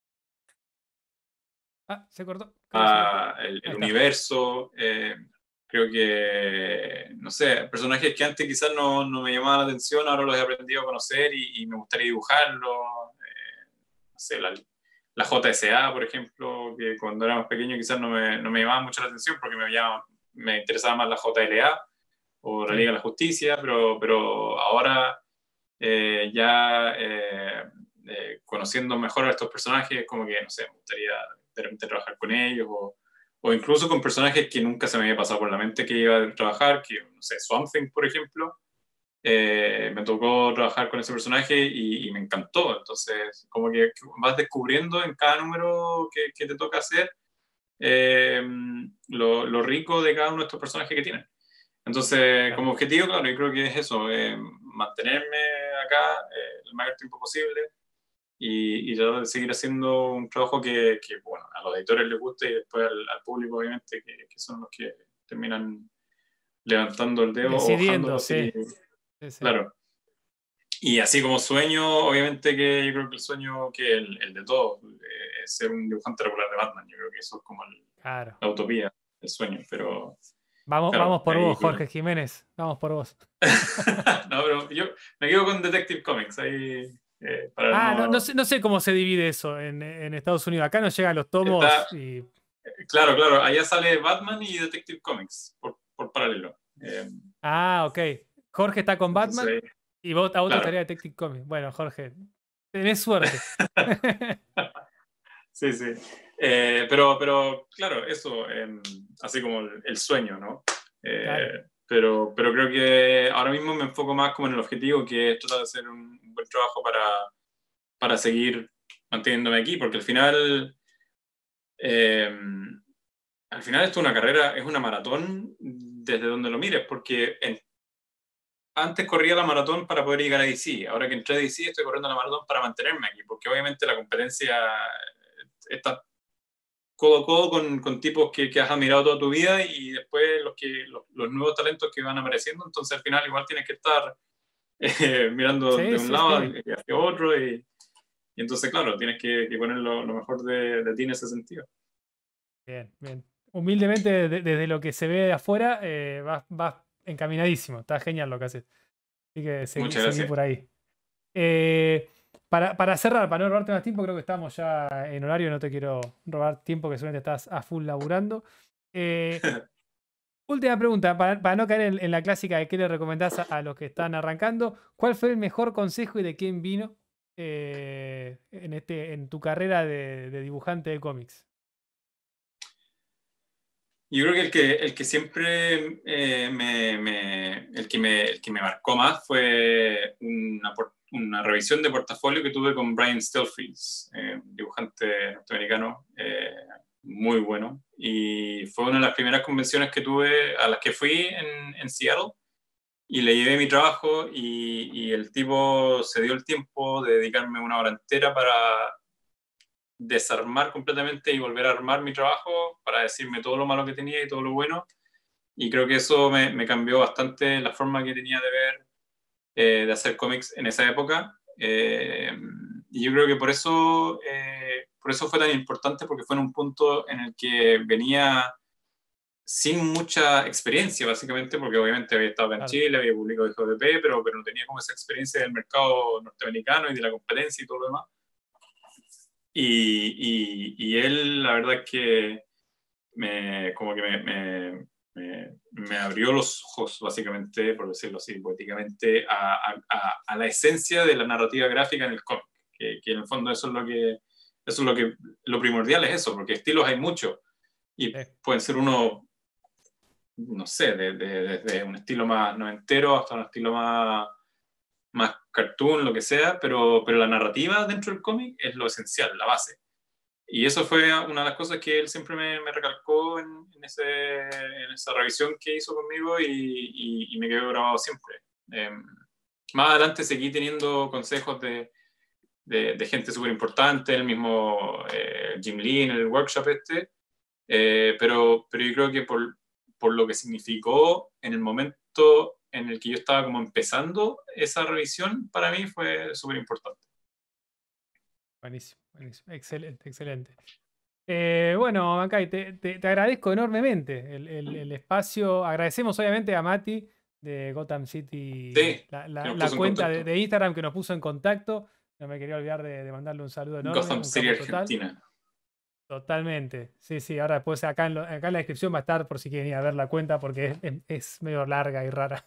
Ah, se cortó. Creo que se cortó. Ahí el está. universo. Creo que, no sé, personajes que antes quizás no me llamaban la atención, ahora los he aprendido a conocer y me gustaría dibujarlos. No sé, la JSA, por ejemplo, que cuando era más pequeño quizás no me llamaba mucho la atención porque me interesaba más la JLA o la Liga Sí. de la Justicia, pero ahora ya conociendo mejor a estos personajes, como que, no sé, me gustaría de repente trabajar con ellos o incluso con personajes que nunca se me había pasado por la mente que iba a trabajar, que, no sé, Swamp Thing, por ejemplo. Me tocó trabajar con ese personaje y me encantó. Entonces, como que vas descubriendo en cada número que te toca hacer eh, lo rico de cada uno de estos personajes que tienen. Entonces, Claro. como objetivo, claro, yo creo que es eso, mantenerme acá el mayor tiempo posible y tratar de seguir haciendo un trabajo bueno, a los editores les guste y después al público, obviamente, que son los que terminan levantando el dedo o Decidiendo, bajándolo, así, sí. Sí, sí. claro. Y así como sueño, obviamente que yo creo que el sueño, que el de todos, es ser un dibujante regular de Batman. Yo creo que eso es como Claro. la utopía, el sueño, pero Vamos, claro, vamos por ahí... vos, Jorge Jiménez. Vamos por vos. No, pero yo me quedo con Detective Comics, ahí para Ah, no no... sé, no sé cómo se divide eso en Estados Unidos. Acá nos llegan los Está, tomos y. claro, claro, allá sale Batman y Detective Comics por paralelo. Ah, ok. Jorge está con Entonces, Batman y a vos te claro, gustaría Detective Comics. Bueno, Jorge, tenés suerte. sí, sí. Pero claro, eso, así como el sueño, ¿no? Claro. Pero creo que ahora mismo me enfoco más como en el objetivo, que es tratar de hacer un buen trabajo para seguir manteniéndome aquí, porque eh, al final esto es una carrera, es una maratón desde donde lo mires, porque antes corría la maratón para poder llegar a DC, ahora que entré a DC estoy corriendo la maratón para mantenerme aquí, porque obviamente la competencia está codo a codo con tipos que has admirado toda tu vida y después los nuevos talentos que van apareciendo, entonces al final igual tienes que estar mirando de Sí, un sí, lado sí. hacia otro y entonces claro, tienes que poner lo mejor de ti en ese sentido. Bien, bien. Humildemente, desde lo que se ve de afuera, vas encaminadísimo. Está genial lo que haces. Así que seguí, Muchas seguí gracias. por ahí. Para cerrar, para no robarte más tiempo, creo que estamos ya en horario, no te quiero robar tiempo, que seguramente estás a full laburando. Eh, Última pregunta, para no caer en la clásica de qué le recomendás a los que están arrancando, ¿cuál fue el mejor consejo y de quién vino en tu carrera de dibujante de cómics? Yo creo que el que siempre el que me marcó más fue una revisión de portafolio que tuve con Brian Stelfreeze, un dibujante norteamericano muy bueno. Y fue una de las primeras convenciones que tuve, a las que fui en Seattle, y le llevé mi trabajo y el tipo se dio el tiempo de dedicarme una hora entera para desarmar completamente y volver a armar mi trabajo para decirme todo lo malo que tenía y todo lo bueno. Y creo que eso me cambió bastante la forma que tenía de ver, de hacer cómics en esa época. Y yo creo que por eso fue tan importante, porque fue en un punto en el que venía sin mucha experiencia, básicamente, porque obviamente había estado acá en Claro. Chile, había publicado Hijo de P, pero no tenía como esa experiencia del mercado norteamericano y de la competencia y todo lo demás. Y él, la verdad es que como que me abrió los ojos, básicamente, por decirlo así, poéticamente, a la esencia de la narrativa gráfica en el cómic, que en el fondo eso es Eso es lo primordial es eso, porque estilos hay muchos. Y pueden ser uno, no sé, desde un estilo más noventero hasta un estilo más cartoon, lo que sea, pero la narrativa dentro del cómic es lo esencial, la base. Y eso fue una de las cosas que él siempre me recalcó en esa revisión que hizo conmigo y me quedó grabado siempre. Más adelante seguí teniendo consejos de gente súper importante, el mismo Jim Lee en el workshop pero yo creo que por lo que significó en el momento en el que yo estaba como empezando esa revisión, para mí fue súper importante. Buenísimo, buenísimo. Excelente, excelente. Bueno, Mancay, te agradezco enormemente el espacio. Agradecemos obviamente a Mati de Gotham City, sí, la cuenta de Instagram que nos puso en contacto. No me quería olvidar de mandarle un saludo enorme. Gotham City, Argentina. Totalmente. Sí, sí. Ahora después acá en la descripción va a estar por si quieren ir a ver la cuenta porque es medio larga y rara.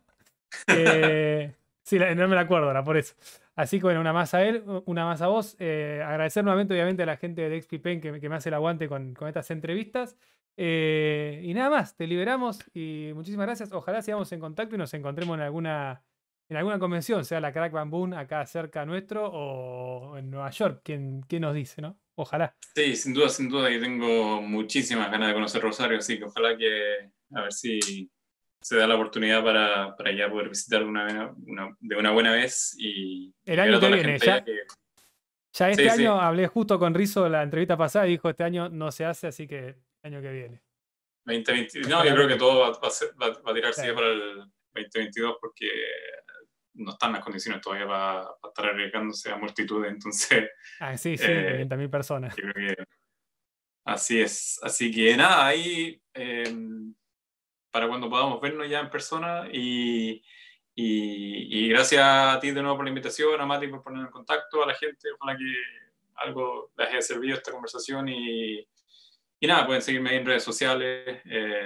Sí, no me la acuerdo ahora, por eso. Así que bueno, una más a él, una más a vos. Agradecer nuevamente, obviamente, a la gente de XP que me hace el aguante con estas entrevistas. Y nada más, te liberamos y muchísimas gracias. Ojalá sigamos en contacto y nos encontremos en alguna convención, sea la Crack Bamboo acá cerca nuestro o en Nueva York. ¿Quién nos dice, no? Ojalá. Sí, sin duda. Y tengo muchísimas ganas de conocer Rosario, así que ojalá a ver si se da la oportunidad para ya poder visitar de una buena vez. Y el año que viene, ya este año hablé justo con Rizzo la entrevista pasada y dijo este año no se hace, así que el año que viene. 2020, no, yo creo que todo va a tirarse ya para el 2022 porque no están las condiciones todavía para estar arriesgándose a multitudes, entonces... sí, 500.000 personas. Yo creo que así es. Así que nada, ahí para cuando podamos vernos ya en persona y gracias a ti de nuevo por la invitación, a Mati por poner en contacto a la gente, ojalá que algo les haya servido esta conversación y nada, pueden seguirme en redes sociales.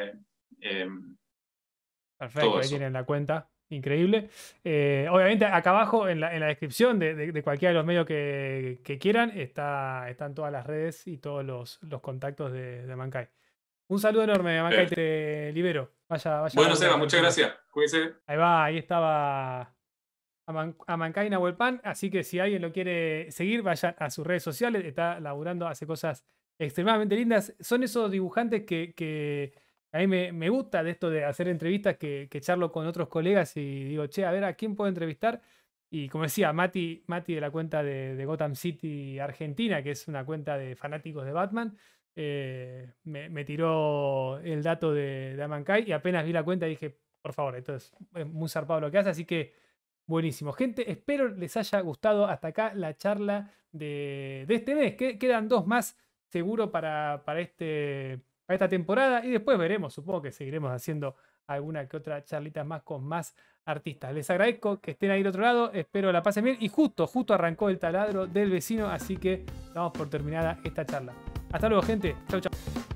Perfecto, ahí tienen la cuenta. Increíble. Obviamente acá abajo en la descripción de cualquiera de los medios que quieran están todas las redes y todos los contactos de Mancay. Un saludo enorme, Mancay, te libero. Vaya bueno, Seba, muchas gracias. Cuídense. Ahí estaba a Mancay Nahuelpan, así que si alguien lo quiere seguir, vayan a sus redes sociales, está laburando, hace cosas extremadamente lindas. Son esos dibujantes que a mí me gusta de esto de hacer entrevistas que charlo con otros colegas y digo, che, a ver, ¿a quién puedo entrevistar? Y como decía, Mati de la cuenta de Gotham City Argentina, que es una cuenta de fanáticos de Batman, me tiró el dato de Amancay y apenas vi la cuenta dije, por favor, esto es muy zarpado lo que hace, así que buenísimo. Gente, espero les haya gustado hasta acá la charla de este mes. Quedan 2 más seguro para esta temporada y después veremos, supongo que seguiremos haciendo alguna que otra charlita más con más artistas. Les agradezco que estén ahí del otro lado, espero la pasen bien y justo arrancó el taladro del vecino, así que damos por terminada esta charla. Hasta luego, gente. Chau, chau.